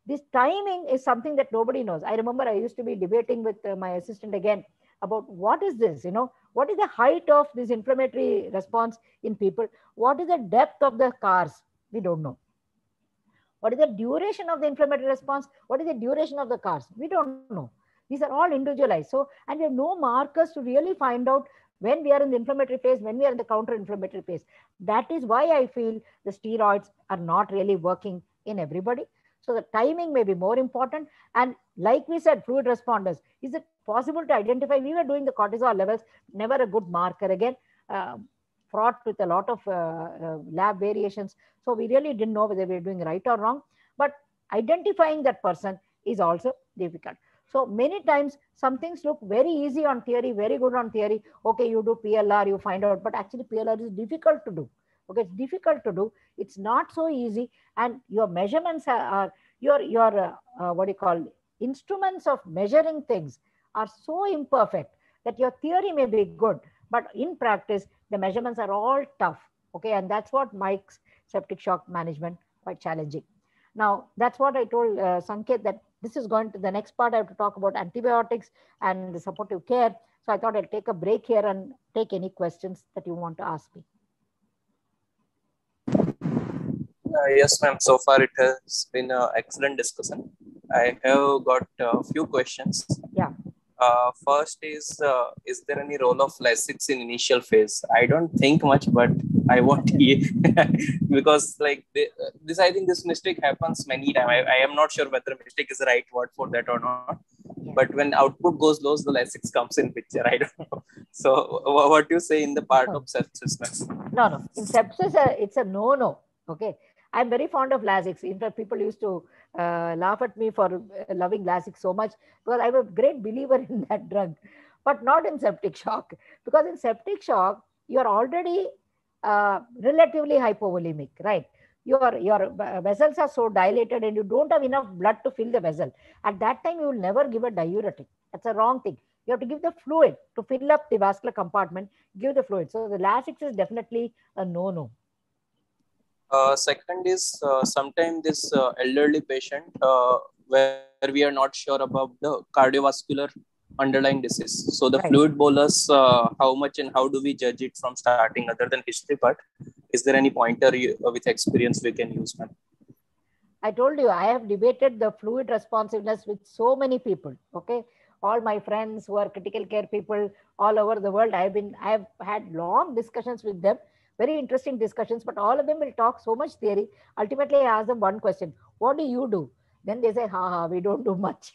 This timing is something that nobody knows. I remember I used to be debating with uh, my assistant again about what is this, you know, what is the height of this inflammatory response in people? What is the depth of the scars? We don't know. What is the duration of the inflammatory response? What is the duration of the scars? We don't know. These are all individualized. So, and we have no markers to really find out when we are in the inflammatory phase, when we are in the counter-inflammatory phase. That is why I feel the steroids are not really working in everybody. So the timing may be more important. And like we said, fluid responders, is it possible to identify? We were doing the cortisol levels, never a good marker again, uh, fraught with a lot of uh, uh, lab variations. So we really didn't know whether we were doing right or wrong. But identifying that person is also difficult. So many times some things look very easy on theory, very good on theory. Okay, you do P L R, you find out, but actually P L R is difficult to do. Okay, it's difficult to do. It's not so easy. And your measurements are, are your, your uh, uh, what do you call, instruments of measuring things are so imperfect that your theory may be good, but in practice, the measurements are all tough. Okay, and that's what makes septic shock management quite challenging. Now, that's what I told uh, Sanket, that this is going to the next part. I have to talk about antibiotics and the supportive care. So I thought I'll take a break here and take any questions that you want to ask me. Uh, yes, ma'am. So far, it has been an excellent discussion. I have got a few questions. Yeah. Uh, first is, uh, is there any role of Lasix in initial phase? I don't think much, but I want to because like they, this, I think this mistake happens many times. I, I am not sure whether mistake is the right word for that or not. Yeah. But when output goes low, the Lasix comes in picture. I don't know. So what do you say in the part no. of sepsis? No, no. In sepsis, uh, it's a no-no. Okay. I'm very fond of Lasix. In fact, people used to uh, laugh at me for uh, loving Lasix so much because I'm a great believer in that drug, but not in septic shock. Because in septic shock, you're already uh, relatively hypovolemic, right? Your, your vessels are so dilated and you don't have enough blood to fill the vessel. At that time, you will never give a diuretic. That's a wrong thing. You have to give the fluid to fill up the vascular compartment, give the fluid. So the Lasix is definitely a no-no. Uh, second is uh, sometimes this uh, elderly patient uh, where we are not sure about the cardiovascular underlying disease. So the Right. fluid bolus, uh, how much and how do we judge it from starting other than history part? Is there any pointer you, uh, with experience we can use, ma'am? I told you, I have debated the fluid responsiveness with so many people. Okay. All my friends who are critical care people all over the world, I've been, I've had long discussions with them, very interesting discussions, but all of them will talk so much theory. Ultimately, I ask them one question: what do you do? Then they say, ha ha, we don't do much.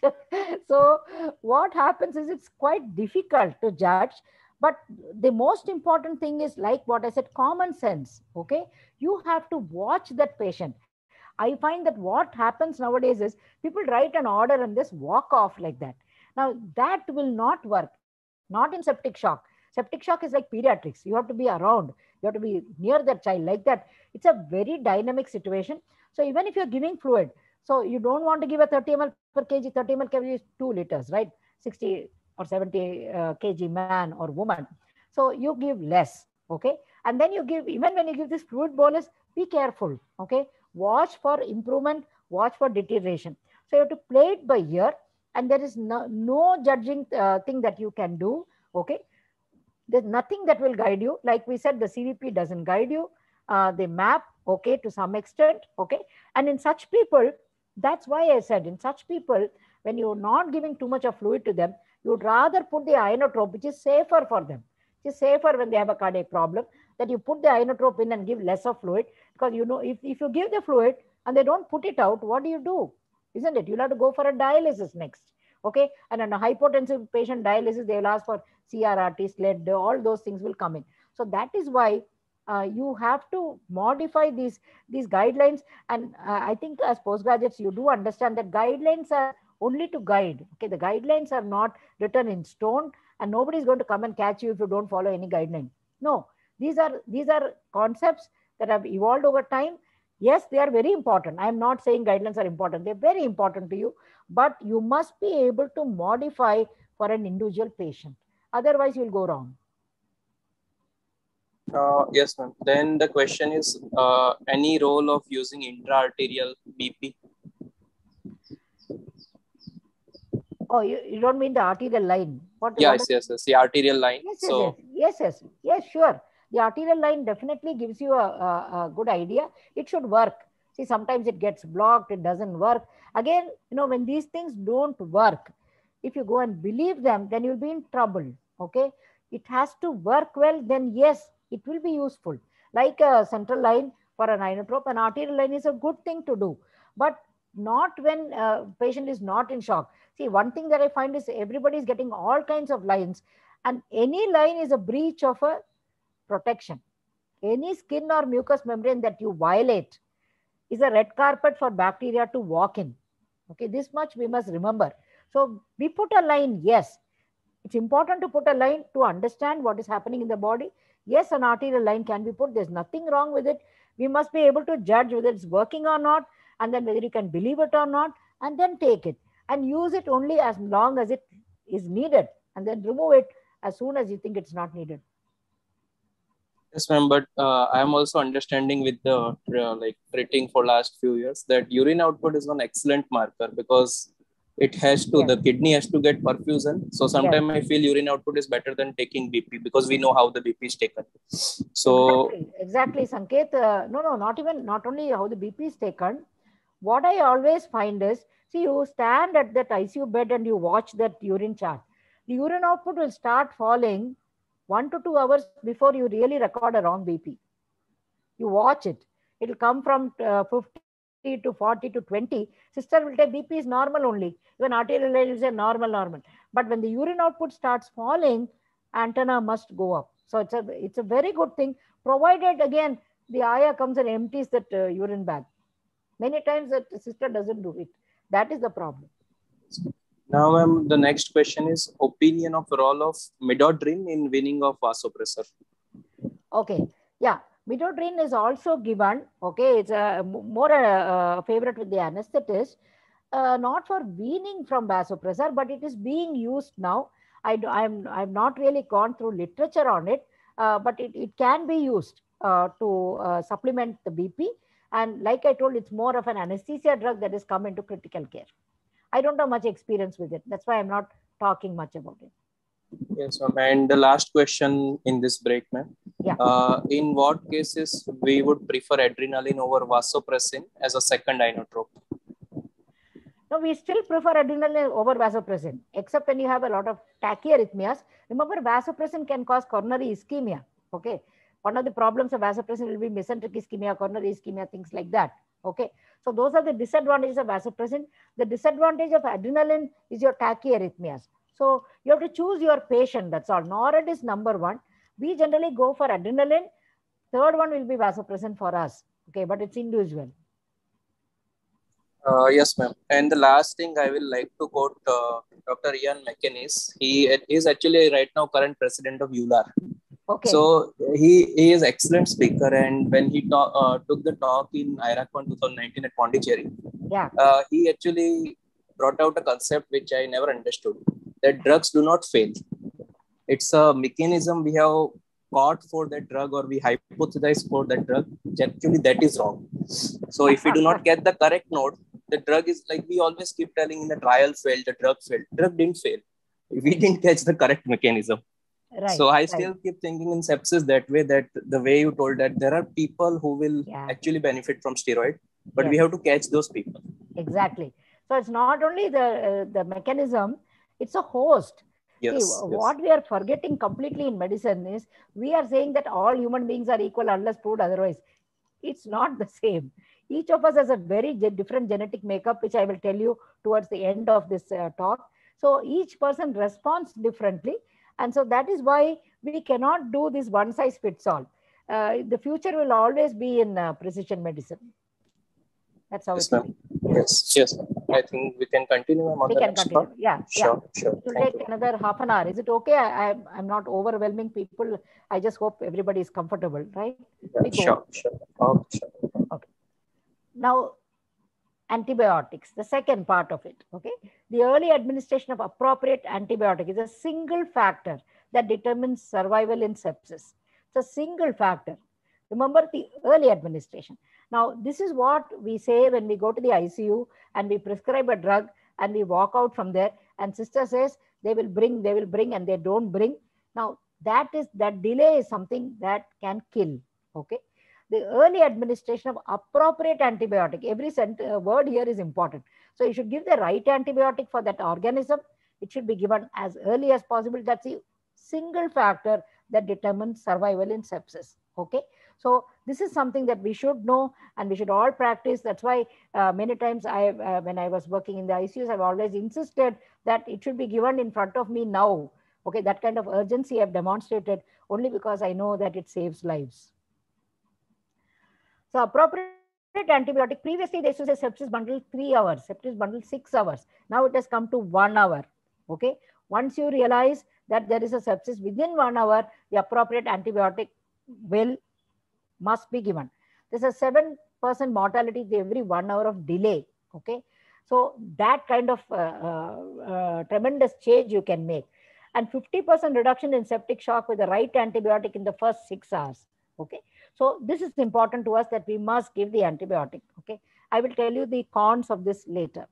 So what happens is it's quite difficult to judge. But the most important thing is, like what I said, common sense. Okay. You have to watch that patient. I find that what happens nowadays is people write an order and just walk off like that. Now, that will not work, not in septic shock. Septic shock is like pediatrics. You have to be around, you have to be near that child like that. It's a very dynamic situation. So, even if you're giving fluid, so you don't want to give a thirty milliliters per kg, thirty milliliters per kg is two liters, right? sixty or seventy uh, kg man or woman. So, you give less, okay? And then you give, even when you give this fluid bolus, be careful, okay? Watch for improvement, watch for deterioration. So you have to play it by ear, and there is no, no judging uh, thing that you can do, okay? There's nothing that will guide you. Like we said, the C V P doesn't guide you. Uh, they map, okay, to some extent, okay? And in such people, that's why I said, in such people, when you're not giving too much of fluid to them, you would rather put the inotrope, which is safer for them. It's safer when they have a cardiac problem, that you put the inotrope in and give less of fluid, because you know, if, if you give the fluid and they don't put it out, what do you do? Isn't it? You'll have to go for a dialysis next. Okay. And in a hypotensive patient dialysis, they will ask for C R R T, SLED, all those things will come in. So that is why uh, you have to modify these, these guidelines. And uh, I think as postgraduates, you do understand that guidelines are only to guide. Okay. The guidelines are not written in stone, and nobody is going to come and catch you if you don't follow any guideline. No, these are, these are concepts that have evolved over time. Yes, they are very important. I am not saying guidelines are important. They're very important to you, but you must be able to modify for an individual patient. Otherwise, you'll go wrong. Uh, yes, ma'am. Then the question is, uh, any role of using intra-arterial B P? Oh, you, you don't mean the arterial line? What? Yes, what yes, yes. The arterial line. Yes, yes, So yes, yes, yes, yes, sure. The arterial line definitely gives you a, a, a good idea. It should work. See, sometimes it gets blocked, it doesn't work. Again, you know, when these things don't work, if you go and believe them, then you'll be in trouble. Okay. It has to work well, then yes, it will be useful. Like a central line for an inotrope, an arterial line is a good thing to do, but not when a patient is not in shock. See, one thing that I find is everybody is getting all kinds of lines, and any line is a breach of a protection. Any skin or mucous membrane that you violate is a red carpet for bacteria to walk in. Okay, this much we must remember. So we put a line, yes. It's important to put a line to understand what is happening in the body. Yes, an arterial line can be put. There's nothing wrong with it. We must be able to judge whether it's working or not, and then whether you can believe it or not, and then take it and use it only as long as it is needed, and then remove it as soon as you think it's not needed. yes, ma'am. But uh, I am also understanding with the uh, like treating for last few years that urine output is one excellent marker, because it has to Yes. the kidney has to get perfusion. So sometimes I feel urine output is better than taking B P, because we know how the B P is taken. So Exactly, exactly, Sanket. Uh, no, no, not even, not only how the B P is taken. What I always find is, see, you stand at that I C U bed and you watch that urine chart. The urine output will start falling one to two hours before you really record a wrong B P. You watch it. It will come from uh, fifty to forty to twenty. Sister will say B P is normal only. Even arterial will say normal, normal. But when the urine output starts falling, antenna must go up. So it's a, it's a very good thing, provided again, the ayah comes and empties that uh, urine bag. Many times that sister doesn't do it. That is the problem. now, ma'am, the next question is opinion of role of midodrine in weaning of vasopressor. Okay. Yeah. Midodrine is also given. Okay. It's a more a, a favorite with the anesthetist. Uh, not for weaning from vasopressor, but it is being used now. I do, I'm, I've not really gone through literature on it, uh, but it, it can be used uh, to uh, supplement the B P. And like I told, it's more of an anesthesia drug that has come into critical care. I don't have much experience with it. That's why I'm not talking much about it. Yes, ma'am. And the last question in this break, ma'am. Yeah. Uh, in what cases we would prefer adrenaline over vasopressin as a second inotrope? No, we still prefer adrenaline over vasopressin, except when you have a lot of tachyarrhythmias. Remember, vasopressin can cause coronary ischemia. Okay. One of the problems of vasopressin will be mesenteric ischemia, coronary ischemia, things like that. Okay. So those are the disadvantages of vasopressin. The disadvantage of adrenaline is your tachyarrhythmias. So you have to choose your patient. That's all. NORAD is number one. We generally go for adrenaline. Third one will be vasopressin for us. Okay. But it's individual. Uh, yes, ma'am. And the last thing I will like to quote uh, Doctor Ian McInnes. He is actually right now current president of U L A R. Okay. So he, he is excellent speaker, and when he talk, uh, took the talk in IRACON twenty nineteen at Pondicherry, yeah, uh, he actually brought out a concept which I never understood, that drugs do not fail. It's a mechanism we have caught for that drug, or we hypothesize for that drug. Actually, that is wrong. So if we do not get the correct node, the drug is like we always keep telling in the trial failed, the drug failed. Drug didn't fail. We didn't catch the correct mechanism. Right, so I right. still keep thinking in sepsis that way, that the way you told that there are people who will yeah. actually benefit from steroid, but yes. we have to catch those people. Exactly. So it's not only the, uh, the mechanism, it's a host. Yes, See, yes. what we are forgetting completely in medicine is we are saying that all human beings are equal unless proved otherwise. It's not the same. Each of us has a very different genetic makeup, which I will tell you towards the end of this uh, talk. So each person responds differently. And so that is why we cannot do this one size fits all. Uh, the future will always be in uh, precision medicine. That's how yes, it will be. Yes, yes. Yeah. I think we can continue on we the can next continue. part. Yeah, sure, yeah. sure. It will Thank take you. another half an hour. Is it okay? I, I, I'm not overwhelming people. I just hope everybody is comfortable, right? Yeah, sure, sure. Okay, sure. Okay. Now, antibiotics, the second part of it, okay? The early administration of appropriate antibiotic is a single factor that determines survival in sepsis. It's a single factor. Remember the early administration. Now, this is what we say when we go to the I C U and we prescribe a drug and we walk out from there and sister says they will bring, they will bring and they don't bring. Now, that is, that delay is something that can kill. Okay. The early administration of appropriate antibiotic, every cent, uh, word here is important. So you should give the right antibiotic for that organism. It should be given as early as possible. That's the single factor that determines survival in sepsis. Okay. So this is something that we should know and we should all practice. That's why uh, many times I, uh, when I was working in the I C Us, I've always insisted that it should be given in front of me now. Okay, that kind of urgency I've demonstrated only because I know that it saves lives. So appropriate antibiotic, previously they used to say sepsis bundle three hours, sepsis bundle six hours. Now it has come to one hour. Okay, once you realize that there is a sepsis within one hour, the appropriate antibiotic will must be given. There's a seven percent mortality every one hour of delay. Okay. So that kind of uh, uh, uh, tremendous change you can make. And fifty percent reduction in septic shock with the right antibiotic in the first six hours. Okay. So this is important to us that we must give the antibiotic. Okay. I will tell you the cons of this later.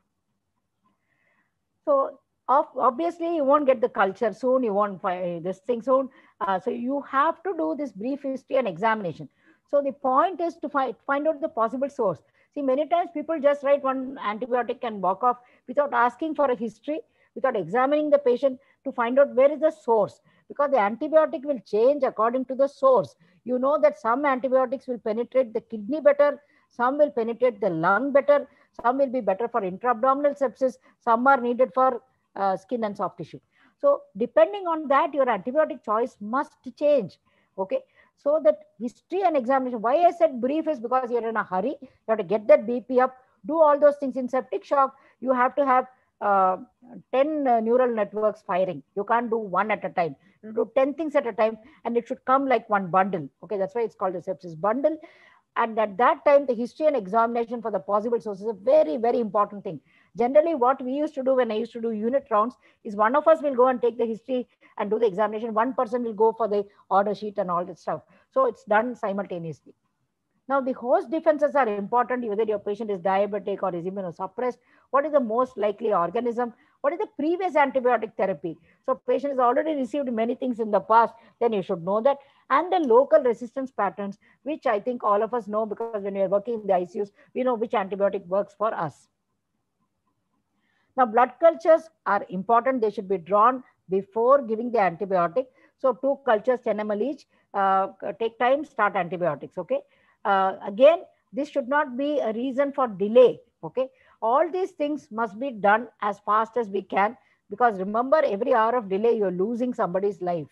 So obviously you won't get the culture soon. You won't find this thing soon. Uh, so you have to do this brief history and examination. So the point is to find, find out the possible source. See, many times people just write one antibiotic and walk off without asking for a history, without examining the patient to find out where is the source. Because the antibiotic will change according to the source. You know that some antibiotics will penetrate the kidney better, some will penetrate the lung better, some will be better for intra-abdominal sepsis, some are needed for uh, skin and soft tissue. So depending on that, your antibiotic choice must change. Okay. So that history and examination, why I said brief is because you're in a hurry. You have to get that B P up, do all those things. In septic shock, you have to have uh, ten uh, neural networks firing. You can't do one at a time. You do ten things at a time and it should come like one bundle. Okay, that's why it's called a sepsis bundle. And at that time, the history and examination for the possible sources is a very, very important thing. Generally, what we used to do when I used to do unit rounds is one of us will go and take the history and do the examination. One person will go for the order sheet and all that stuff. So it's done simultaneously. Now, the host defenses are important, whether your patient is diabetic or is immunosuppressed. What is the most likely organism? What is the previous antibiotic therapy? So patient has already received many things in the past, then you should know that. And the local resistance patterns, which I think all of us know because when we are working in the I C Us, we know which antibiotic works for us. Now, blood cultures are important. They should be drawn before giving the antibiotic. So two cultures, ten milliliters each, uh, take time, start antibiotics, okay? Uh, again, this should not be a reason for delay, okay? All these things must be done as fast as we can because remember, every hour of delay, you're losing somebody's life.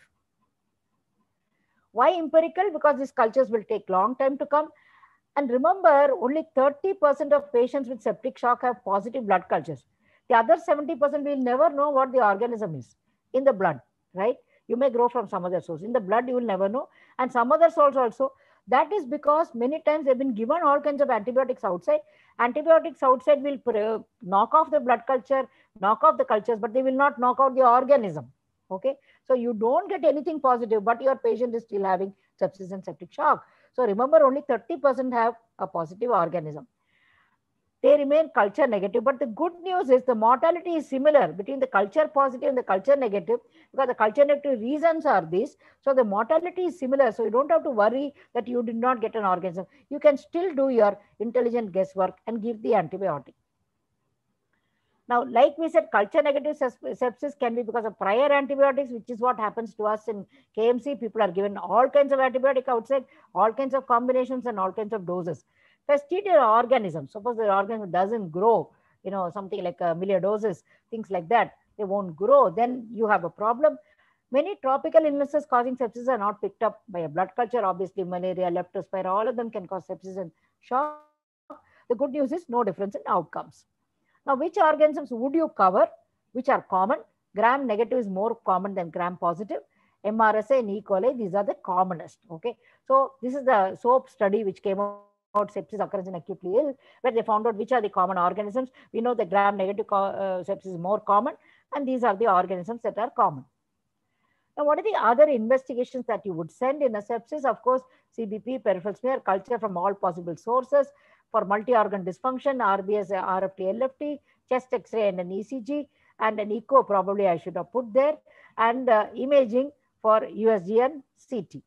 Why empirical? Because these cultures will take long time to come. And remember, only thirty percent of patients with septic shock have positive blood cultures. The other seventy percent will never know what the organism is in the blood, right? You may grow from some other source. In the blood, you will never know. And some other source also. That is because many times they've been given all kinds of antibiotics outside. Antibiotics outside will knock off the blood culture, knock off the cultures, but they will not knock out the organism. Okay. So you don't get anything positive, but your patient is still having sepsis and septic shock. So remember, only thirty percent have a positive organism. They remain culture negative. But the good news is the mortality is similar between the culture positive and the culture negative because the culture negative reasons are these. So the mortality is similar. So you don't have to worry that you did not get an organism. You can still do your intelligent guesswork and give the antibiotic. Now, like we said, culture negative sepsis can be because of prior antibiotics, which is what happens to us in K M C. People are given all kinds of antibiotic outside, all kinds of combinations and all kinds of doses. Fastidious organisms, suppose the organism doesn't grow, you know, something like a miliodosis, things like that, they won't grow, then you have a problem. Many tropical illnesses causing sepsis are not picked up by a blood culture. Obviously, malaria, leptospira, all of them can cause sepsis and shock. The good news is no difference in outcomes. Now, which organisms would you cover, which are common? Gram negative is more common than gram positive. M R S A and E. coli, these are the commonest. Okay. So this is the SOAP study which came out, sepsis occurrence in acutely ill, where they found out which are the common organisms. We know the gram negative uh, sepsis is more common, and these are the organisms that are common. Now, what are the other investigations that you would send in a sepsis? Of course, C B P, peripheral smear, culture from all possible sources. For multi-organ dysfunction, R B S, R F T, L F T, chest X-ray and an E C G, and an echo probably I should have put there, and uh, imaging for U S G and C T.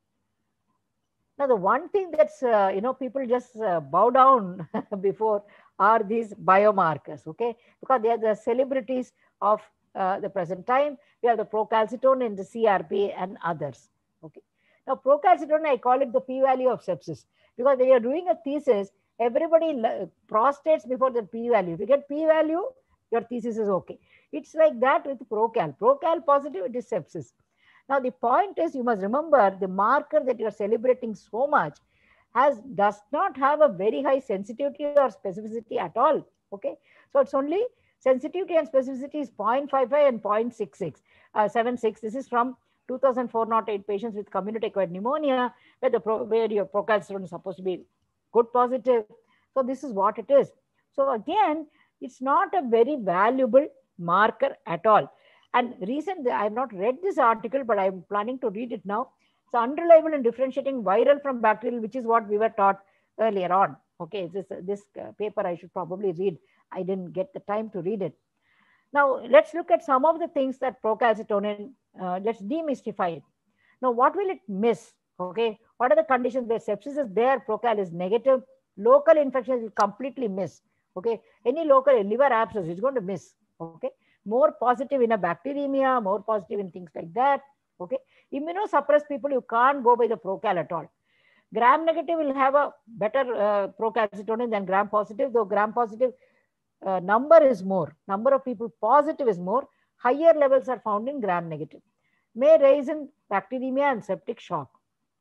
Now, the one thing that's, uh, you know, people just uh, bow down before are these biomarkers, okay? Because they are the celebrities of uh, the present time. We have the procalcitone and the C R P and others, okay? Now, procalcitone, I call it the p-value of sepsis, because when you're doing a thesis, everybody prostrates before the p-value. If you get p-value, your thesis is okay. It's like that with procal. Procal positive, it is sepsis. Now, the point is, you must remember the marker that you're celebrating so much has does not have a very high sensitivity or specificity at all. Okay. So it's only sensitivity and specificity is zero point five five and zero point six six, uh, seven six. This is from two thousand four hundred eight patients with community acquired pneumonia, where the pro, where your procalcitone is supposed to be good positive. So this is what it is. So again, it's not a very valuable marker at all. And recently, I have not read this article, but I'm planning to read it now. It's unreliable in differentiating viral from bacterial, which is what we were taught earlier on. Okay, this, this uh, paper I should probably read. I didn't get the time to read it. Now, let's look at some of the things that procalcitonin, uh, let's demystify it. Now, what will it miss? Okay, what are the conditions where sepsis is there, procal is negative, local infections will completely miss. Okay, any local liver abscess is going to miss. Okay, more positive in a bacteremia, more positive in things like that. Okay, immunosuppressed people, you can't go by the procal at all. Gram negative will have a better uh, procalcitonin than gram positive, though gram positive uh, number is more. Number of people positive is more. Higher levels are found in gram negative. May rise in bacteremia and septic shock.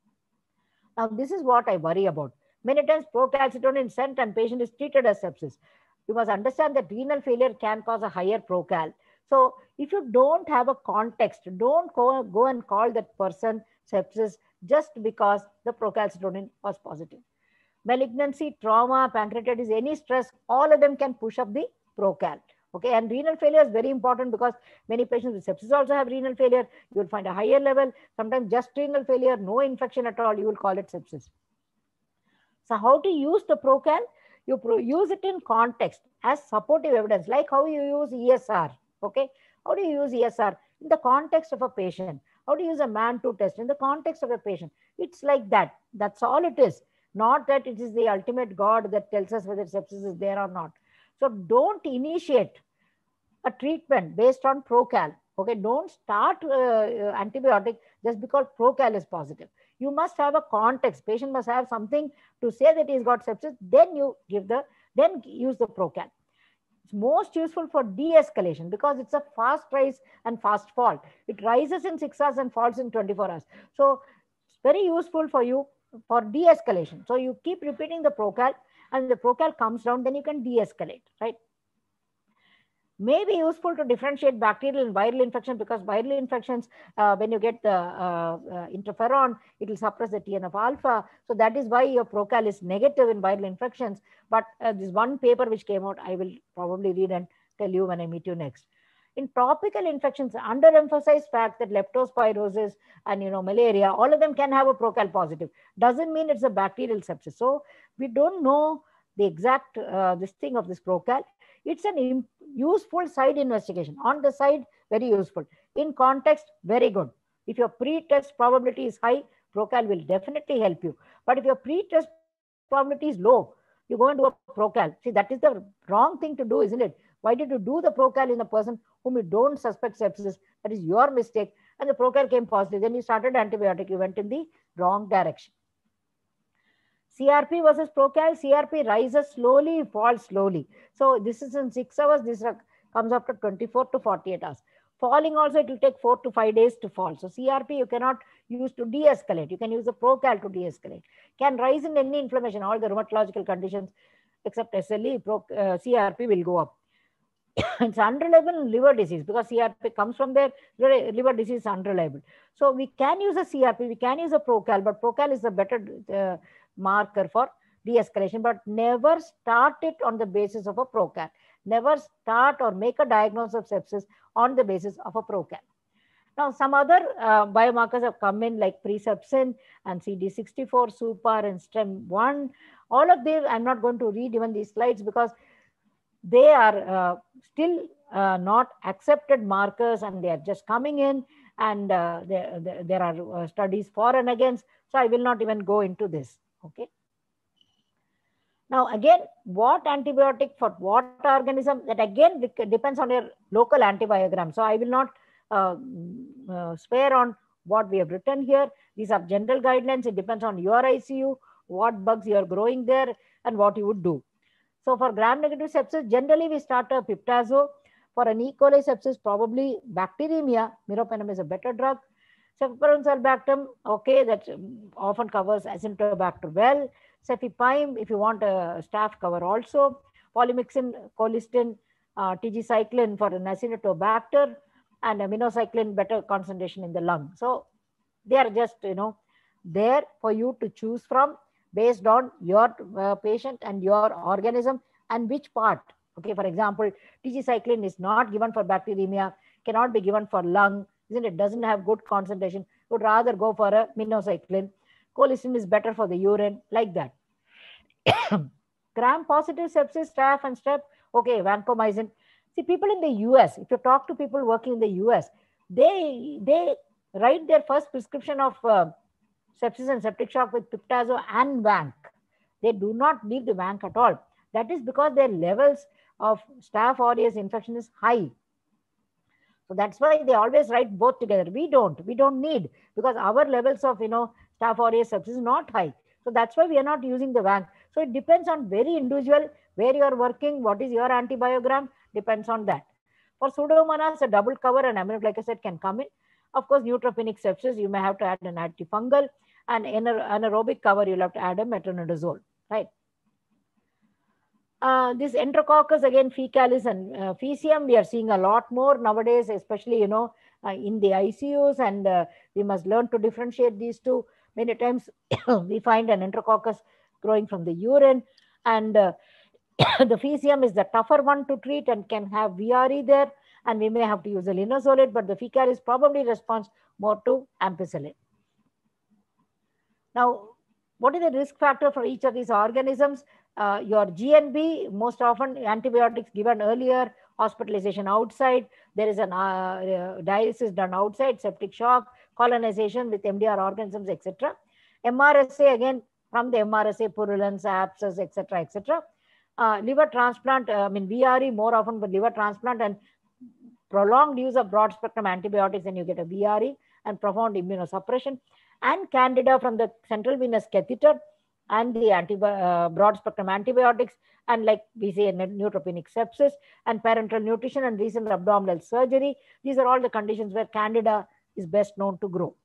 Now, this is what I worry about. Many times procalcitonin is sent and patient is treated as sepsis. You must understand that renal failure can cause a higher procal. So if you don't have a context, don't go, go and call that person sepsis just because the procalcitonin was positive. Malignancy, trauma, pancreatitis, any stress, all of them can push up the procal. Okay, and renal failure is very important because many patients with sepsis also have renal failure. You will find a higher level. Sometimes just renal failure, no infection at all, you will call it sepsis. So how to use the procal? You use it in context as supportive evidence, like how you use E S R. Okay, how do you use E S R? In the context of a patient. How do you use a man two test in the context of a patient? It's like that. That's all it is. Not that it is the ultimate God that tells us whether sepsis is there or not. So don't initiate a treatment based on procal. Okay, don't start uh, antibiotic just because procal is positive. You must have a context. Patient must have something to say that he's got sepsis. Then you give the, then use the procal. It's most useful for de-escalation because it's a fast rise and fast fall. It rises in six hours and falls in twenty-four hours. So it's very useful for you for de-escalation. So you keep repeating the procal and the procal comes down, then you can de-escalate, right? May be useful to differentiate bacterial and viral infection because viral infections, uh, when you get the uh, uh, interferon, it will suppress the T N F alpha. So that is why your procal is negative in viral infections. But uh, this one paper which came out, I will probably read and tell you when I meet you next. In tropical infections, underemphasized fact that leptospirosis and you know malaria, all of them can have a procal positive. Doesn't mean it's a bacterial sepsis. So we don't know the exact uh, this thing of this procal. It's an useful side investigation. On the side, very useful. In context, very good. If your pre-test probability is high, procal will definitely help you. But if your pre-test probability is low, you go and do a procal. See, that is the wrong thing to do, isn't it? Why did you do the procal in a person whom you don't suspect sepsis? That is your mistake. And the procal came positive. Then you started antibiotic. You went in the wrong direction. C R P versus procal, C R P rises slowly, falls slowly. So this is in six hours, this comes after twenty-four to forty-eight hours. Falling also, it will take four to five days to fall. So C R P you cannot use to de-escalate. You can use the procal to de-escalate. Can rise in any inflammation, all the rheumatological conditions except S L E, pro, uh, C R P will go up. It's unreliable in liver disease because C R P comes from there, liver disease is unreliable. So we can use a C R P, we can use a procal, but procal is a better uh, marker for de-escalation, but never start it on the basis of a procal. Never start or make a diagnosis of sepsis on the basis of a procal. Now, some other uh, biomarkers have come in like presepsin and C D sixty-four, super and STEM one. All of these, I'm not going to read even these slides because they are uh, still uh, not accepted markers and they are just coming in, and uh, there, there, there are uh, studies for and against. So I will not even go into this. Okay. Now, again, what antibiotic for what organism, that again depends on your local antibiogram. So I will not uh, uh, swear on what we have written here. These are general guidelines. It depends on your I C U, what bugs you are growing there, and what you would do. So for gram-negative sepsis, generally we start a piptazo. For an E. coli sepsis, probably bacteremia, meropenem is a better drug. Cephalosporin-sulbactam, okay, that often covers Acinetobacter well. Cefepime, if you want a staph cover also. Polymyxin, colistin, uh, tigecycline for an Acinetobacter, and aminocycline, better concentration in the lung. So they are just, you know, there for you to choose from based on your uh, patient and your organism and which part. Okay, for example, tigecycline is not given for bacteremia, cannot be given for lung, isn't it? Doesn't have good concentration. Would rather go for a minocycline. Colistin is better for the urine, like that. Gram-positive sepsis, staph and strep, okay, vancomycin. See, people in the U S, if you talk to people working in the U S, they they write their first prescription of uh, sepsis and septic shock with piptazo and vanc. They do not leave the vanc at all. That is because their levels of staph aureus infection is high. So that's why they always write both together. We don't. We don't need, because our levels of, you know, staph aureus sepsis is not high. So that's why we are not using the vanc. So it depends on very individual, where you are working, what is your antibiogram, depends on that. For Pseudomonas, a double cover and aminoglycoside can come in. Of course, neutropenic sepsis, you may have to add an antifungal, and anaerobic cover, you'll have to add a metronidazole, right? Uh, this enterococcus, again, fecalis and uh, faecium, we are seeing a lot more nowadays, especially, you know, uh, in the I C Us, and uh, we must learn to differentiate these two. Many times we find an enterococcus growing from the urine, and uh, the faecium is the tougher one to treat and can have V R E there, and we may have to use a linezolid, but the fecalis probably responds more to ampicillin. Now, what is the risk factor for each of these organisms? Uh, your G N B, most often antibiotics given earlier, hospitalization outside, there is an uh, dialysis done outside, septic shock, colonization with M D R organisms, et cetera. M R S A, again, from the M R S A, purulence, abscess, et cetera, et cetera. Uh, liver transplant, uh, I mean, V R E more often, but liver transplant and prolonged use of broad spectrum antibiotics, and you get a V R E and profound immunosuppression. And candida from the central venous catheter and the anti uh, broad spectrum antibiotics, and like we say neutropenic sepsis and parenteral nutrition and recent abdominal surgery. These are all the conditions where candida is best known to grow.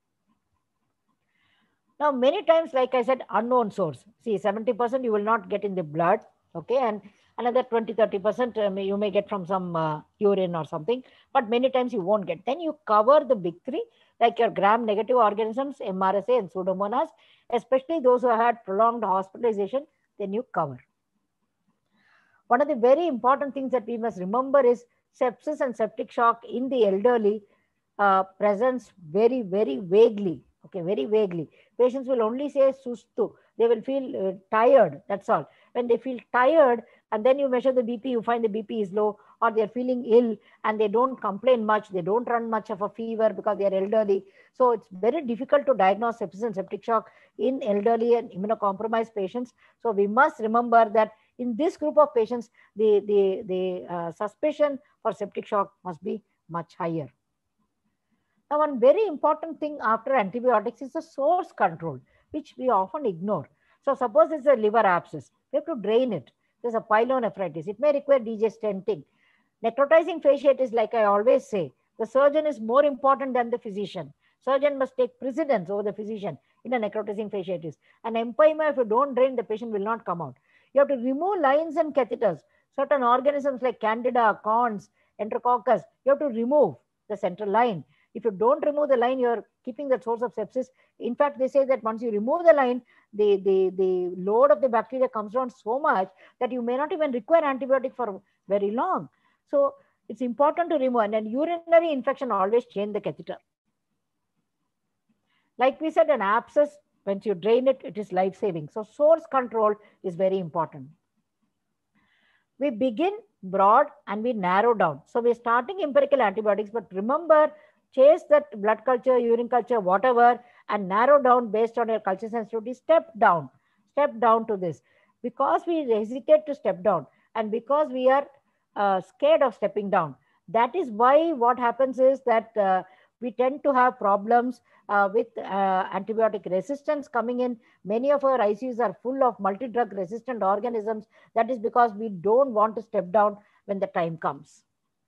Now, many times, like I said, unknown source. See, seventy percent you will not get in the blood, okay, and another twenty, thirty percent uh, you may get from some uh, urine or something, but many times you won't get. Then you cover the big three, like your gram-negative organisms, M R S A and Pseudomonas, especially those who had prolonged hospitalization, then you cover. One of the very important things that we must remember is sepsis and septic shock in the elderly uh, presents very, very vaguely, okay, very vaguely. Patients will only say sustu. They will feel uh, tired, that's all. When they feel tired, and then you measure the B P, you find the B P is low, or they're feeling ill and they don't complain much, they don't run much of a fever because they're elderly. So it's very difficult to diagnose sepsis and septic shock in elderly and immunocompromised patients. So we must remember that in this group of patients, the, the, the uh, suspicion for septic shock must be much higher. Now, one very important thing after antibiotics is the source control, which we often ignore. So suppose it's a liver abscess, we have to drain it. There's a pyelonephritis. It may require D J stenting. Necrotizing fasciitis, like I always say, the surgeon is more important than the physician. Surgeon must take precedence over the physician in a necrotizing fasciitis. An empyema, if you don't drain, the patient will not come out. You have to remove lines and catheters. Certain organisms like Candida, Cons, Enterococcus, you have to remove the central line. If you don't remove the line, you're keeping the source of sepsis. In fact, they say that once you remove the line, the, the, the load of the bacteria comes down so much that you may not even require antibiotic for very long. So It's important to remove, and an urinary infection always change the catheter. Like we said, an abscess, once you drain it, it is life-saving. So source control is very important. We begin broad and we narrow down. So we're starting empirical antibiotics, but remember, chase that blood culture, urine culture, whatever, and narrow down based on your culture sensitivity. Step down, step down to this. Because we hesitate to step down and because we are uh, scared of stepping down, that is why what happens is that uh, we tend to have problems uh, with uh, antibiotic resistance coming in. Many of our I C Us are full of multi-drug resistant organisms. That is because we don't want to step down when the time comes.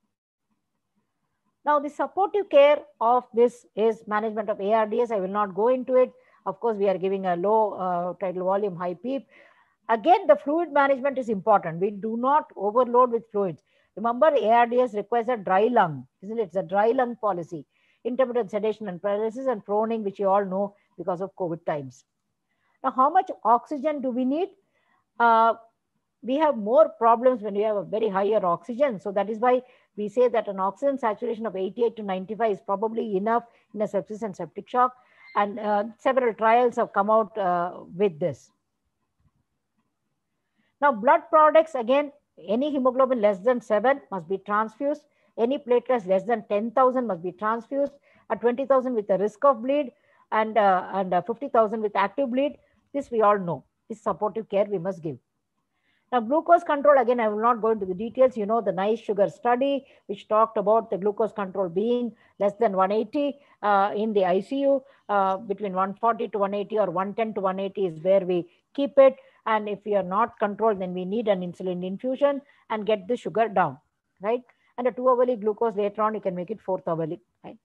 Now, the supportive care of this is management of A R D S. I will not go into it. Of course, we are giving a low uh, tidal volume, high PEEP. Again, the fluid management is important. We do not overload with fluids. Remember, A R D S requires a dry lung, isn't it? It's a dry lung policy. Intermittent sedation and paralysis and proning, which you all know because of COVID times. Now, how much oxygen do we need? Uh, we have more problems when we have a very higher oxygen. So that is why we say that an oxygen saturation of eighty-eight to ninety-five is probably enough in a sepsis and septic shock. And uh, several trials have come out uh, with this. Now, blood products, again, any hemoglobin less than seven must be transfused. Any platelets less than ten thousand must be transfused. At twenty thousand with a risk of bleed and, uh, and uh, fifty thousand with active bleed. This we all know. This supportive care we must give. Now, glucose control, again, I will not go into the details. You know, the NICE sugar study, which talked about the glucose control being less than one eighty uh, in the I C U, uh, between one forty to one eighty or one ten to one eighty is where we keep it. And if we are not controlled, then we need an insulin infusion and get the sugar down, right? And a two hourly glucose later on, you can make it fourth hourly, right?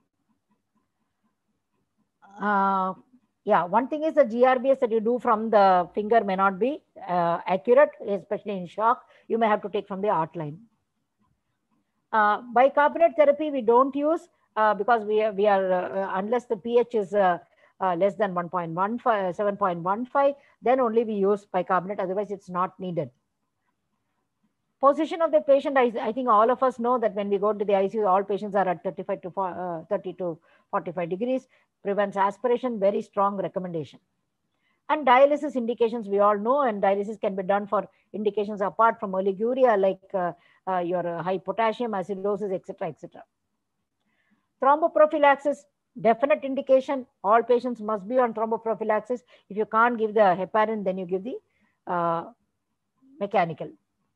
Uh, yeah, one thing is the G R B S that you do from the finger may not be uh, accurate, especially in shock. You may have to take from the outline. Uh, bicarbonate therapy we don't use uh, because we are, we are uh, unless the pH is uh, uh, less than one point one five, seven point one five, then only we use bicarbonate. Otherwise, it's not needed. Position of the patient, I, I think all of us know that when we go to the I C U, all patients are at thirty-five to uh, thirty to forty-five degrees, prevents aspiration, very strong recommendation. And dialysis indications we all know, and dialysis can be done for indications apart from oliguria like uh, uh, your uh, high potassium, acidosis, et cetera, et cetera. Thromboprophylaxis, definite indication. All patients must be on thromboprophylaxis. If you can't give the heparin, then you give the uh, mechanical.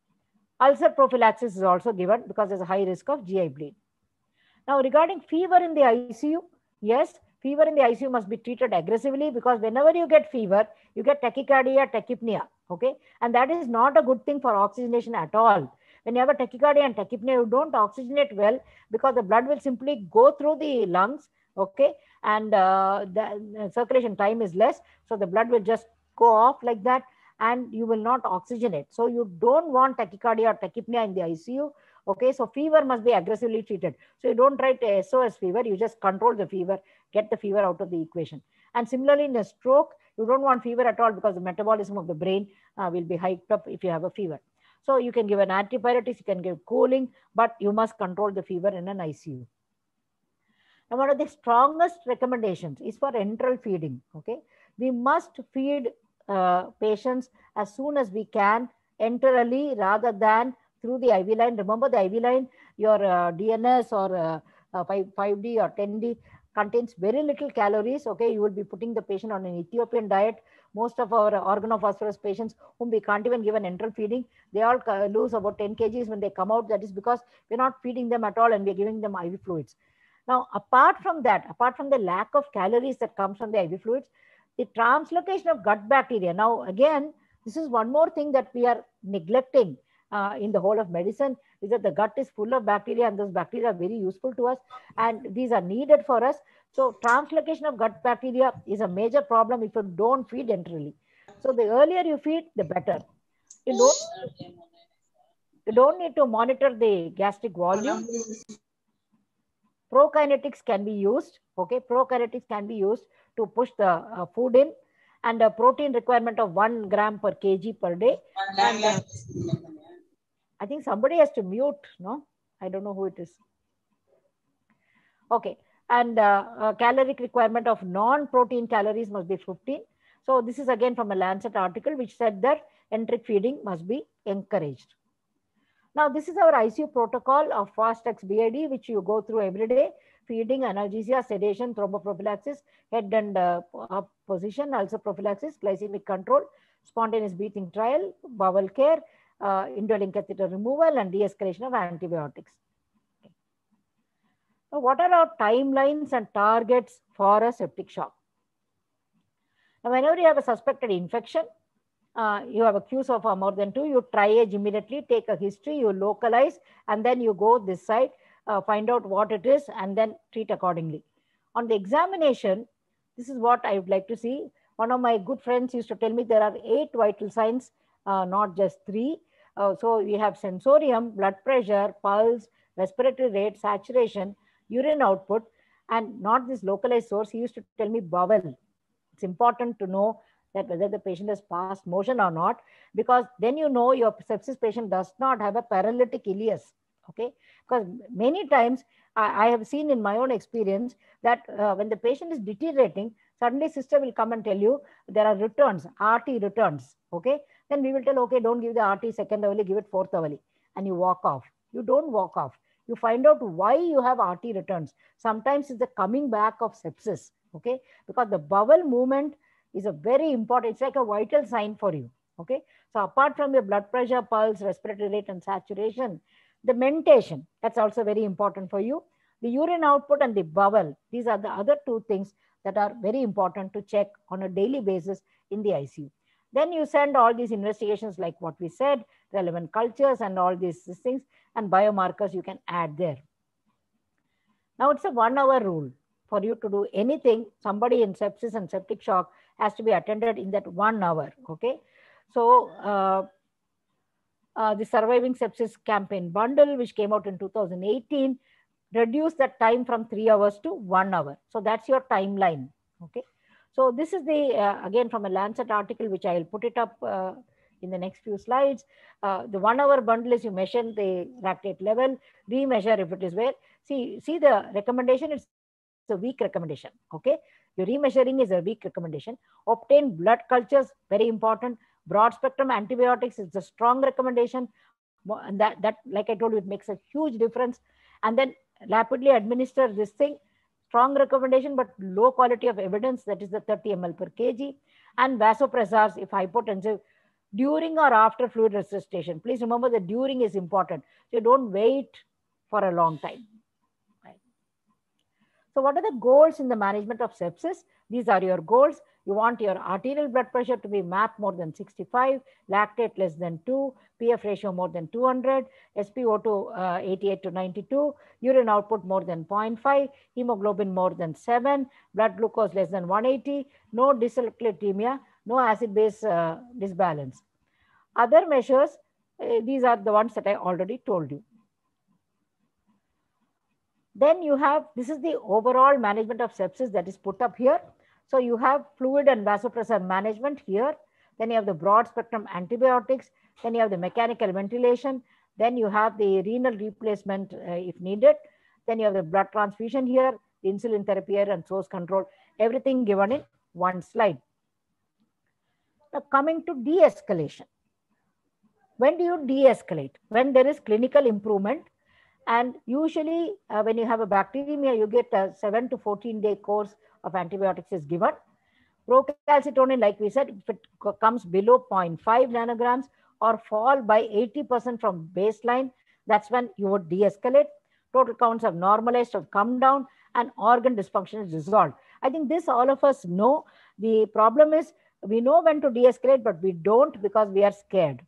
Ulcer prophylaxis is also given because there's a high risk of G I bleed. Now, regarding fever in the I C U, yes, fever in the I C U must be treated aggressively because whenever you get fever, you get tachycardia, tachypnea, okay? And that is not a good thing for oxygenation at all. When you have a tachycardia and tachypnea, you don't oxygenate well because the blood will simply go through the lungs, okay? And uh, the circulation time is less, so the blood will just go off like that and you will not oxygenate. So you don't want tachycardia or tachypnea in the I C U. Okay, so fever must be aggressively treated. So you don't write a S O S fever, you just control the fever, get the fever out of the equation. And similarly in a stroke, you don't want fever at all because the metabolism of the brain uh, will be hyped up if you have a fever. So you can give an antipyretic, you can give cooling, but you must control the fever in an I C U. Now, one of the strongest recommendations is for enteral feeding, okay? We must feed uh, patients as soon as we can enterally rather than through the I V line. Remember the I V line, your uh, D N S or uh, uh, five D or ten D contains very little calories. Okay, you will be putting the patient on an Ethiopian diet. Most of our organophosphorus patients whom we can't even give an enteral feeding, they all lose about ten kgs when they come out. That is because we're not feeding them at all and we're giving them I V fluids. Now, apart from that, apart from the lack of calories that comes from the I V fluids, the translocation of gut bacteria. Now, again, this is one more thing that we are neglecting Uh, in the whole of medicine, is that the gut is full of bacteria and those bacteria are very useful to us and these are needed for us. So translocation of gut bacteria is a major problem if you don't feed enterally. So the earlier you feed, the better. You don't, you don't need to monitor the gastric volume. Prokinetics can be used. Okay, prokinetics can be used to push the uh, food in, and a protein requirement of one gram per kg per day. And, uh, I think somebody has to mute, no? I don't know who it is. Okay. And uh, uh, caloric requirement of non-protein calories must be fifteen. So this is again from a Lancet article which said that enteric feeding must be encouraged. Now, this is our I C U protocol of FastX B I D, which you go through every day: feeding, analgesia, sedation, thromboprophylaxis, head and uh, position, also prophylaxis, glycemic control, spontaneous breathing trial, bowel care, uh, indwelling catheter removal, and de-escalation of antibiotics. Okay. Now, what are our timelines and targets for a septic shock? Now, whenever you have a suspected infection, Uh, you have a Q S O F A more than two, you triage immediately, take a history, you localize, and then you go this side, uh, find out what it is, and then treat accordingly. On the examination, this is what I would like to see. One of my good friends used to tell me there are eight vital signs, uh, not just three. Uh, so we have sensorium, blood pressure, pulse, respiratory rate, saturation, urine output, and not this localized source. He used to tell me bowel. It's important to know that whether the patient has passed motion or not, because then you know your sepsis patient does not have a paralytic ileus. Okay, because many times I, I have seen in my own experience that uh, when the patient is deteriorating, suddenly sister will come and tell you there are returns, R T returns. Okay, then we will tell, okay, don't give the R T second hourly, give it fourth hourly, and you walk off. You don't walk off. You find out why you have R T returns. Sometimes it's the coming back of sepsis. Okay, because the bowel movement is a very important, it's like a vital sign for you. Okay, so apart from your blood pressure, pulse, respiratory rate, and saturation, the mentation, that's also very important for you. The urine output and the bowel, these are the other two things that are very important to check on a daily basis in the I C U. Then you send all these investigations like what we said, relevant cultures and all these things, and biomarkers you can add there. Now it's a one hour rule. For you to do anything, somebody in sepsis and septic shock has to be attended in that one hour. Okay, so uh, uh, the Surviving Sepsis Campaign bundle, which came out in two thousand eighteen, reduced that time from three hours to one hour. So that's your timeline. Okay, so this is the uh, again from a Lancet article, which I will put it up uh, in the next few slides. Uh, the one hour bundle is you measure the lactate level, remeasure if it is where. See, see the recommendation. It's a weak recommendation. Okay, your remeasuring is a weak recommendation. Obtain blood cultures, very important. Broad spectrum antibiotics is a strong recommendation, and that that like I told you, it makes a huge difference. And then rapidly administer this thing, strong recommendation but low quality of evidence, that is the thirty milliliters per kg. And vasopressors if hypotensive, during or after fluid resuscitation. Please remember that during is important, so you don't wait for a long time. So what are the goals in the management of sepsis? These are your goals. You want your arterial blood pressure to be M A P more than sixty-five, lactate less than two, P F ratio more than two hundred, S p O two uh, eighty-eight to ninety-two, urine output more than zero point five, hemoglobin more than seven, blood glucose less than one eighty, no dyslipidemia, no acid-base uh, disbalance. Other measures, uh, these are the ones that I already told you. Then you have, this is the overall management of sepsis that is put up here. So you have fluid and vasopressor management here. Then you have the broad spectrum antibiotics. Then you have the mechanical ventilation. Then you have the renal replacement uh, if needed. Then you have the blood transfusion here, the insulin therapy here, and source control. Everything given in one slide. Now coming to de-escalation. When do you de-escalate? When there is clinical improvement. And usually uh, when you have a bacteremia, you get a seven to fourteen day course of antibiotics is given. Procalcitonin, like we said, if it comes below zero point five nanograms or fall by eighty percent from baseline, that's when you would de-escalate. Total counts have normalized, have come down, and organ dysfunction is resolved. I think this all of us know. The problem is we know when to de-escalate, but we don't because we are scared.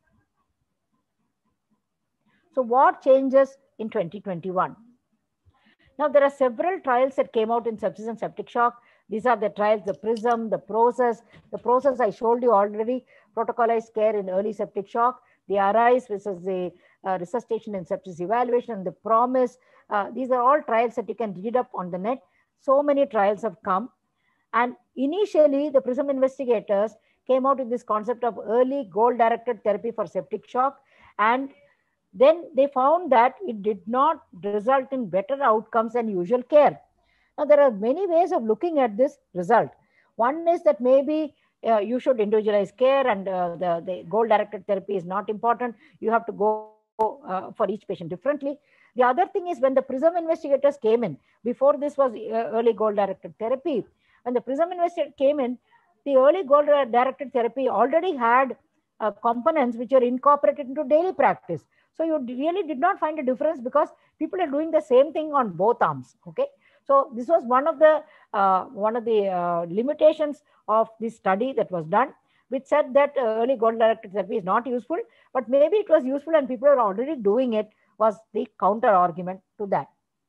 So what changes in twenty twenty-one? Now, there are several trials that came out in sepsis and septic shock. These are the trials, the PRISM, the PROCESS. The PROCESS I showed you already, protocolized care in early septic shock. The ARISE, which is the uh, resuscitation and sepsis evaluation, and the PROMISE. Uh, these are all trials that you can read up on the net. So many trials have come. And initially, the PRISM investigators came out with this concept of early goal-directed therapy for septic shock. And then they found that it did not result in better outcomes than usual care. Now, there are many ways of looking at this result. One is that maybe uh, you should individualize care, and uh, the, the goal-directed therapy is not important. You have to go uh, for each patient differently. The other thing is, when the PRISM investigators came in, before this was uh, early goal-directed therapy, when the PRISM investigators came in, the early goal-directed therapy already had uh, components which are incorporated into daily practice. So you really did not find a difference because people are doing the same thing on both arms. Okay. So this was one of the uh, one of the uh, limitations of this study that was done, which said that uh, early goal-directed therapy is not useful, but maybe it was useful and people are already doing it, was the counter argument to that.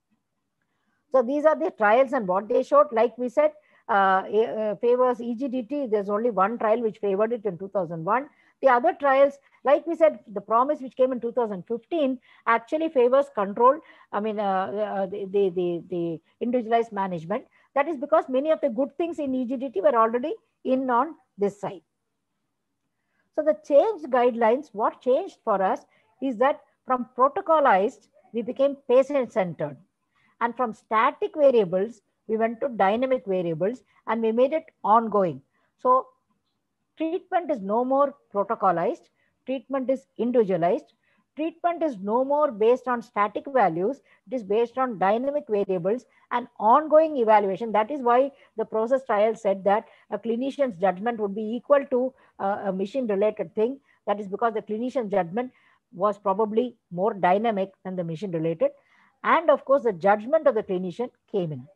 So these are the trials and what they showed. Like we said, uh, uh, favors E G D T. There's only one trial which favored it in two thousand one. The other trials, like we said, the promise which came in two thousand fifteen actually favors control. I mean, uh, uh, the, the, the, the individualized management. That is because many of the good things in E G D T were already in on this side. So the changed guidelines, what changed for us is that from protocolized, we became patient-centered. And from static variables, we went to dynamic variables and we made it ongoing. So treatment is no more protocolized. Treatment is individualized. Treatment is no more based on static values. It is based on dynamic variables and ongoing evaluation. That is why the process trial said that a clinician's judgment would be equal to uh, a machine-related thing. That is because the clinician's judgment was probably more dynamic than the machine-related. And of course, the judgment of the clinician came in.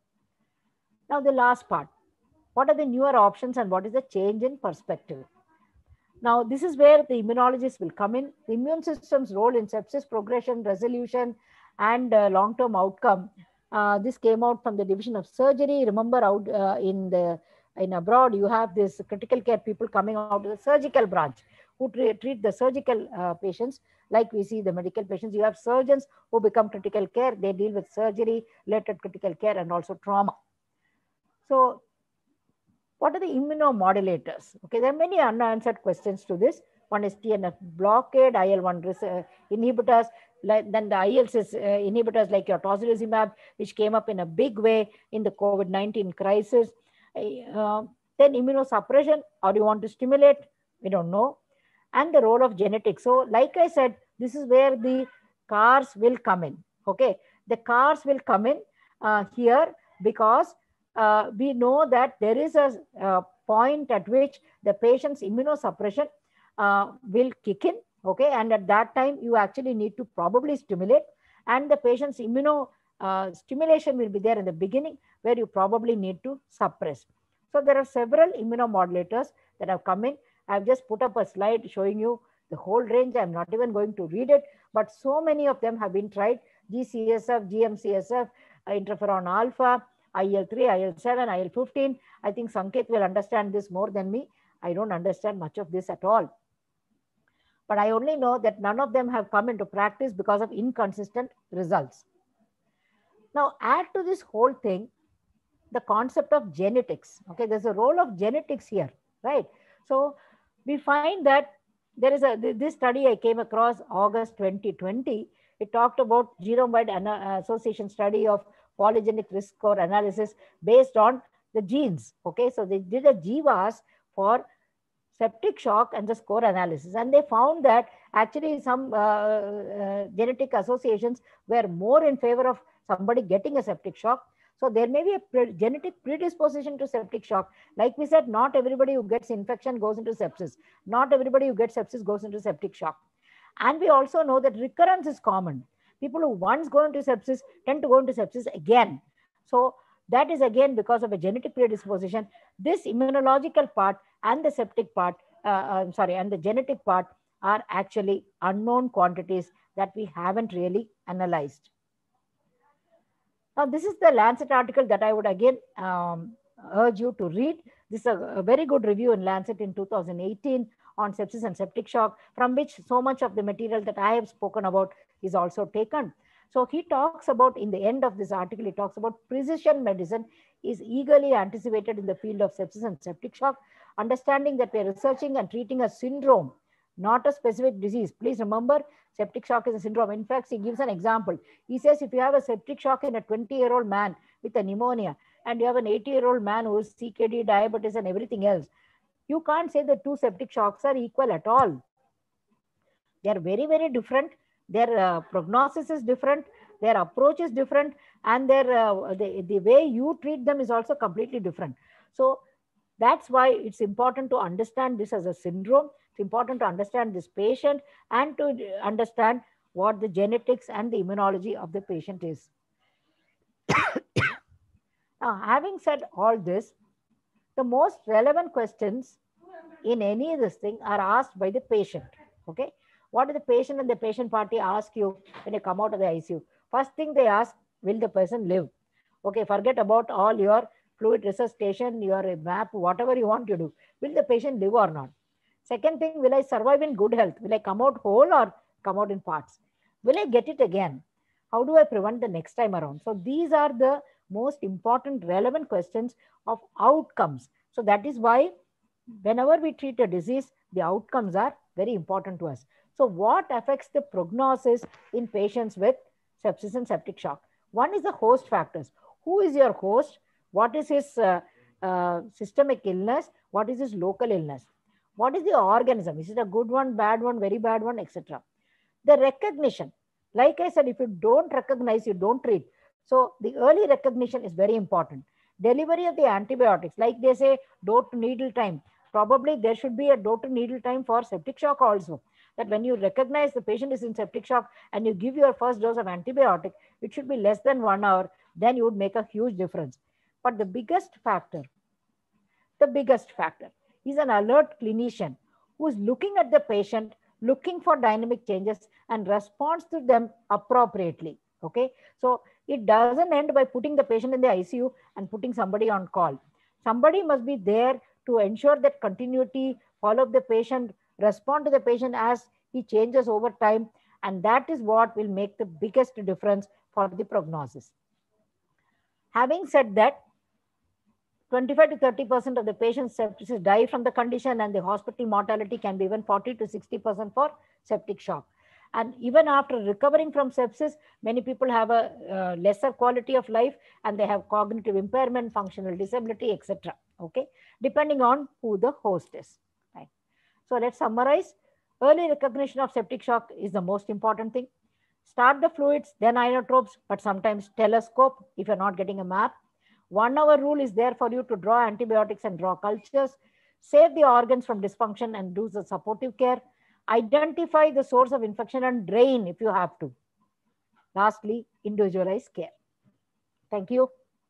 Now, the last part. What are the newer options and what is the change in perspective? Now, this is where the immunologists will come in. The immune system's role in sepsis progression, resolution, and uh, long-term outcome. Uh, this came out from the division of surgery. Remember, out uh, in the in abroad, you have this critical care people coming out of the surgical branch who treat, treat the surgical uh, patients, like we see the medical patients. You have surgeons who become critical care. They deal with surgery-related critical care and also trauma. So, what are the immunomodulators? Okay, there are many unanswered questions to this. One is T N F blockade, I L one uh, inhibitors, like, then the I L six uh, inhibitors like your tocilizumab, which came up in a big way in the COVID nineteen crisis. Uh, then immunosuppression, or you want to stimulate, we don't know. And the role of genetics. So like I said, this is where the cars will come in. Okay, the cars will come in uh, here because Uh, we know that there is a, a point at which the patient's immunosuppression uh, will kick in, okay? And at that time, you actually need to probably stimulate, and the patient's immuno uh, stimulation will be there in the beginning where you probably need to suppress. So there are several immunomodulators that have come in. I've just put up a slide showing you the whole range. I'm not even going to read it, but so many of them have been tried. G C S F, G M C S F, uh, interferon alpha, I L three, I L seven, I L fifteen. I think Sanket will understand this more than me. I don't understand much of this at all. But I only know that none of them have come into practice because of inconsistent results. Now, add to this whole thing the concept of genetics. Okay, there's a role of genetics here, right? So we find that there is a, this study I came across August twenty twenty. It talked about genome-wide association study of polygenic risk score analysis based on the genes. Okay, so they did a G W A S for septic shock and the score analysis, and they found that actually some uh, uh, genetic associations were more in favor of somebody getting a septic shock. So there may be a pre genetic predisposition to septic shock. Like we said, not everybody who gets infection goes into sepsis. Not everybody who gets sepsis goes into septic shock. And we also know that recurrence is common. People who once go into sepsis tend to go into sepsis again. So that is again because of a genetic predisposition. This immunological part and the septic part, uh, I'm sorry, and the genetic part are actually unknown quantities that we haven't really analyzed. Now, this is the Lancet article that I would again um, urge you to read. This is a, a very good review in Lancet in two thousand eighteen on sepsis and septic shock, from which so much of the material that I have spoken about is also taken. So he talks about, in the end of this article, he talks about precision medicine is eagerly anticipated in the field of sepsis and septic shock, understanding that we are researching and treating a syndrome not a specific disease. Please remember, septic shock is a syndrome. In fact, he gives an example. He says if you have a septic shock in a twenty-year-old man with a pneumonia and you have an eighty-year-old man who is C K D, diabetes and everything else, you can't say the two septic shocks are equal at all. They are very, very different. Their uh, prognosis is different. Their approach is different. And their uh, the, the way you treat them is also completely different. So that's why it's important to understand this as a syndrome. It's important to understand this patient and to understand what the genetics and the immunology of the patient is. Now, having said all this, the most relevant questions in any of this thing are asked by the patient. Okay. What do the patient and the patient party ask you when you come out of the I C U? First thing they ask, will the person live? Okay, forget about all your fluid resuscitation, your map, whatever you want to do. Will the patient live or not? Second thing, will I survive in good health? Will I come out whole or come out in parts? Will I get it again? How do I prevent the next time around? So these are the most important relevant questions of outcomes. So that is why whenever we treat a disease, the outcomes are very important to us. So what affects the prognosis in patients with sepsis and septic shock? One is the host factors. Who is your host? What is his uh, uh, systemic illness? What is his local illness? What is the organism? Is it a good one, bad one, very bad one, et cetera? The recognition. Like I said, if you don't recognize, you don't treat. So the early recognition is very important. Delivery of the antibiotics, like they say, dose to needle time. Probably there should be a dose to needle time for septic shock also. That when you recognize the patient is in septic shock and you give your first dose of antibiotic, it should be less than one hour. Then you would make a huge difference. But the biggest factor, the biggest factor is an alert clinician who is looking at the patient, looking for dynamic changes and responds to them appropriately. Okay. So it doesn't end by putting the patient in the I C U and putting somebody on call. Somebody must be there to ensure that continuity, follow up the patient, respond to the patient as he changes over time. And that is what will make the biggest difference for the prognosis. Having said that, twenty-five to thirty percent of the patients sepsis die from the condition, and the hospital mortality can be even forty to sixty percent for septic shock. And even after recovering from sepsis, many people have a uh, lesser quality of life and they have cognitive impairment, functional disability, et cetera. Okay, depending on who the host is. Right. So let's summarize. Early recognition of septic shock is the most important thing. Start the fluids, then inotropes, but sometimes telescope if you're not getting a map. One hour rule is there for you to draw antibiotics and draw cultures. Save the organs from dysfunction and do the supportive care. Identify the source of infection and drain if you have to. Lastly, individualize care. Thank you.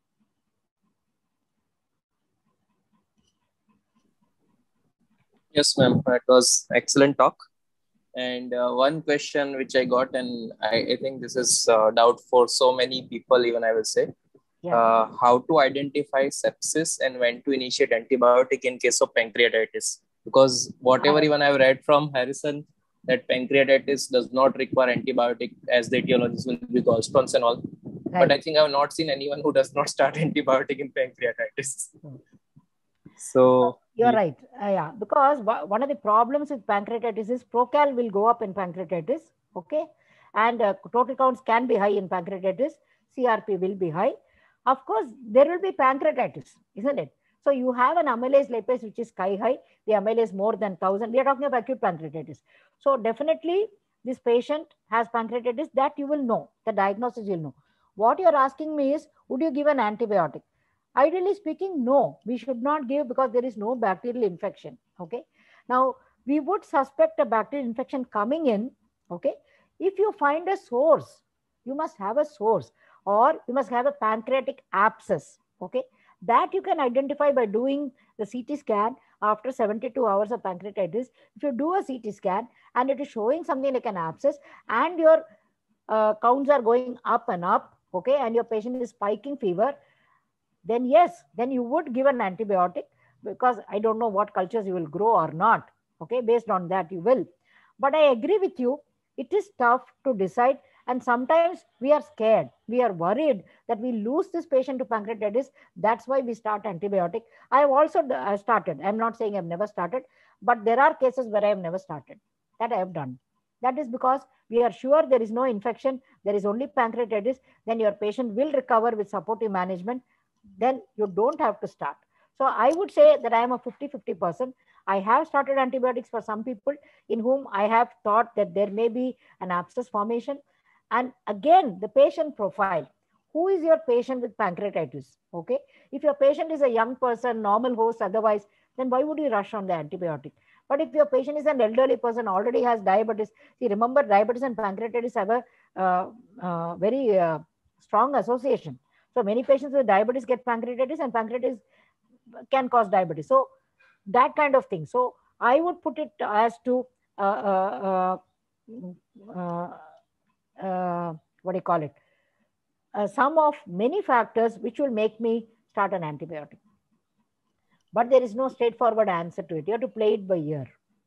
Yes, ma'am. That was excellent talk. And uh, one question which I got, and I, I think this is uh, doubt for so many people, even I will say, yeah. uh, how to identify sepsis and when to initiate antibiotic in case of pancreatitis. Because whatever even I've read from Harrison, that pancreatitis does not require antibiotic as the etiologies will be gallstones and all. Right. But I think I've not seen anyone who does not start antibiotic in pancreatitis. Hmm. So you're yeah. right. Uh, yeah, because one of the problems with pancreatitis is procal will go up in pancreatitis. Okay, and uh, total counts can be high in pancreatitis. C R P will be high. Of course, there will be pancreatitis, isn't it? So you have an amylase lipase which is sky high. The amylase more than one thousand. We are talking about acute pancreatitis. So definitely this patient has pancreatitis, that you will know. The diagnosis you'll know. What you're asking me is, would you give an antibiotic? Ideally speaking, no, we should not give because there is no bacterial infection. Okay. Now, we would suspect a bacterial infection coming in. Okay. If you find a source, you must have a source, or you must have a pancreatic abscess. Okay. That you can identify by doing the C T scan after seventy-two hours of pancreatitis. If you do a C T scan and it is showing something like an abscess and your uh, counts are going up and up, okay, and your patient is spiking fever, then yes, then you would give an antibiotic, because I don't know what cultures you will grow or not. Okay, based on that you will. But I agree with you, it is tough to decide, and sometimes we are scared. We are worried that we lose this patient to pancreatitis. That's why we start antibiotic. I have also started. I'm not saying I've never started, but there are cases where I have never started. That I have done. That is because we are sure there is no infection, there is only pancreatitis, then your patient will recover with supportive management. Then you don't have to start. So I would say that I am a fifty fifty person. I have started antibiotics for some people in whom I have thought that there may be an abscess formation. And again, the patient profile. Who is your patient with pancreatitis? Okay. If your patient is a young person, normal host, otherwise, then why would you rush on the antibiotic? But if your patient is an elderly person, already has diabetes, see, remember, diabetes and pancreatitis have a uh, uh, very uh, strong association. So many patients with diabetes get pancreatitis, and pancreatitis can cause diabetes. So that kind of thing. So I would put it as to uh, uh, uh, uh, uh, what do you call it? A sum of many factors which will make me start an antibiotic. But there is no straightforward answer to it. You have to play it by ear.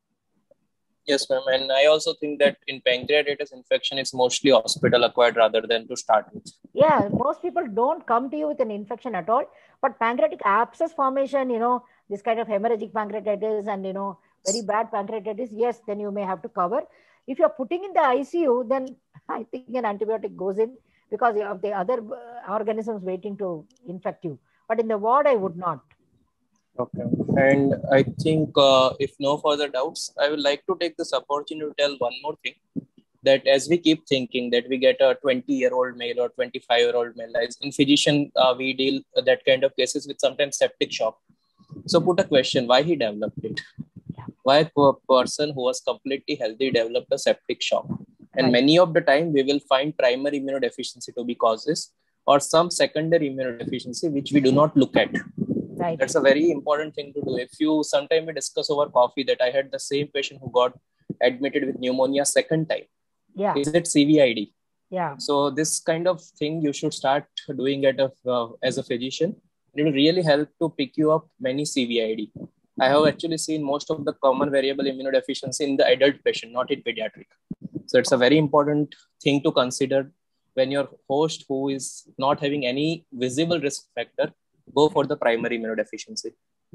Yes, ma'am. And I also think that in pancreatitis infection, it's mostly hospital acquired rather than to start with. Yeah, most people don't come to you with an infection at all. But pancreatic abscess formation, you know, this kind of hemorrhagic pancreatitis and, you know, very bad pancreatitis, yes, then you may have to cover. If you're putting in the I C U, then I think an antibiotic goes in because of the other organisms waiting to infect you. But in the ward, I would not. Okay. And I think uh, if no further doubts, I would like to take this opportunity to tell one more thing. That as we keep thinking that we get a twenty year old male or twenty-five year old male, as in physician, uh, we deal that kind of cases with sometimes septic shock. So put a question, why he developed it? Yeah. Why a person who was completely healthy developed a septic shock? And Right. many of the time we will find primary immunodeficiency to be causes or some secondary immunodeficiency, which we do not look at. Right. That's a very important thing to do. If you sometime we discuss over coffee that I had the same patient who got admitted with pneumonia second time. Yeah. Is it C V I D? Yeah. So this kind of thing you should start doing at a, uh, as a physician. It will really help to pick you up many C V I D. I have actually seen most of the common variable immunodeficiency in the adult patient, not in pediatric. So it's a very important thing to consider when your host who is not having any visible risk factor, go for the primary immunodeficiency.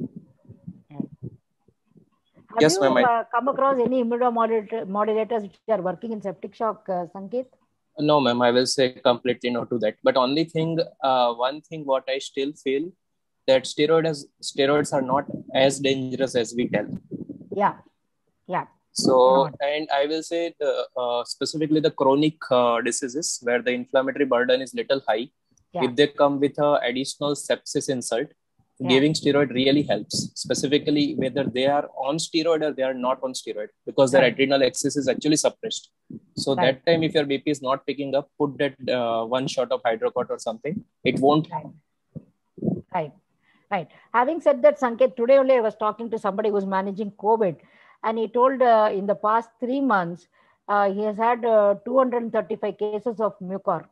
Have yes, you uh, come across any immunomodulators which are working in septic shock, uh, Sanket? No, ma'am, I will say completely no to that. But only thing, uh, one thing what I still feel that steroids, steroids are not as dangerous as we tell. Yeah, yeah. So, and I will say the, uh, specifically the chronic uh, diseases where the inflammatory burden is little high. Yeah. If they come with a additional sepsis insult, yeah. giving steroid really helps, specifically whether they are on steroid or they are not on steroid, because their right. adrenal axis is actually suppressed. So right. that time, if your B P is not picking up, put that uh, one shot of Hydrocort or something. It won't. Right. Right. Right. Having said that, Sanket, today only I was talking to somebody who's managing COVID, and he told uh, in the past three months, uh, he has had uh, two hundred thirty-five cases of mucor,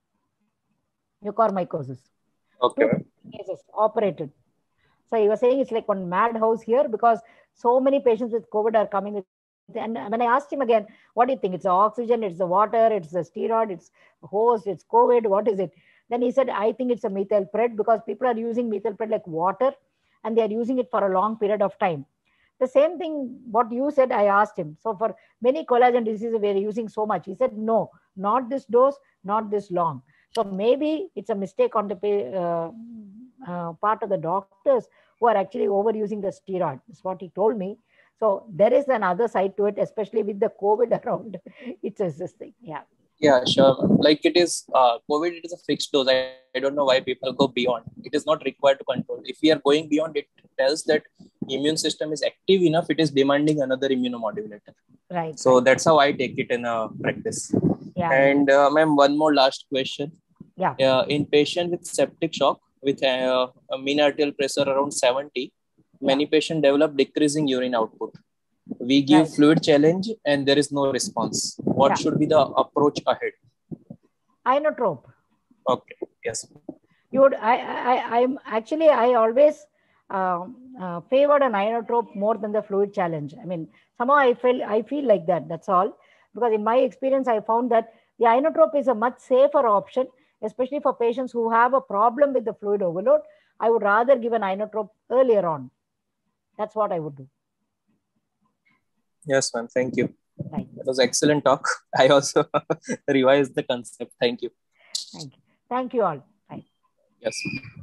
mucormycosis. Okay. Two cases operated. So he was saying it's like one madhouse here because so many patients with COVID are coming with. And when I asked him again, what do you think? It's the oxygen, it's the water, it's the steroid, it's host, it's COVID, what is it? Then he said, I think it's a methylpred because people are using methylpred like water and they are using it for a long period of time. The same thing, what you said, I asked him. So for many collagen diseases, we are using so much. He said, no, not this dose, not this long. So maybe it's a mistake on the uh, uh, part of the doctors who are actually overusing the steroid. That's what he told me. So there is another side to it, especially with the COVID around. It's a this thing. Yeah. Yeah, sure. Like it is, uh, COVID, it is a fixed dose. I, I don't know why people go beyond. It is not required to control. If we are going beyond, it tells that immune system is active enough. It is demanding another immunomodulator. Right. So right. that's how I take it in a practice. Yeah. And uh, ma'am, one more last question. Yeah. Uh, in patient with septic shock with a, a mean arterial pressure around seventy, yeah. many patients develop decreasing urine output. We give right. fluid challenge and there is no response. What yeah. should be the approach ahead? Inotrope. Okay. Yes. You would. I. I. I'm actually. I always uh, uh, favored an inotrope more than the fluid challenge. I mean, somehow I feel. I feel like that. That's all. Because in my experience, I found that the inotrope is a much safer option, especially for patients who have a problem with the fluid overload. I would rather give an inotrope earlier on. That's what I would do. Yes, ma'am. Thank you. Right. That was excellent talk. I also revised the concept. Thank you. Thank you. Thank you all. Bye. Yes.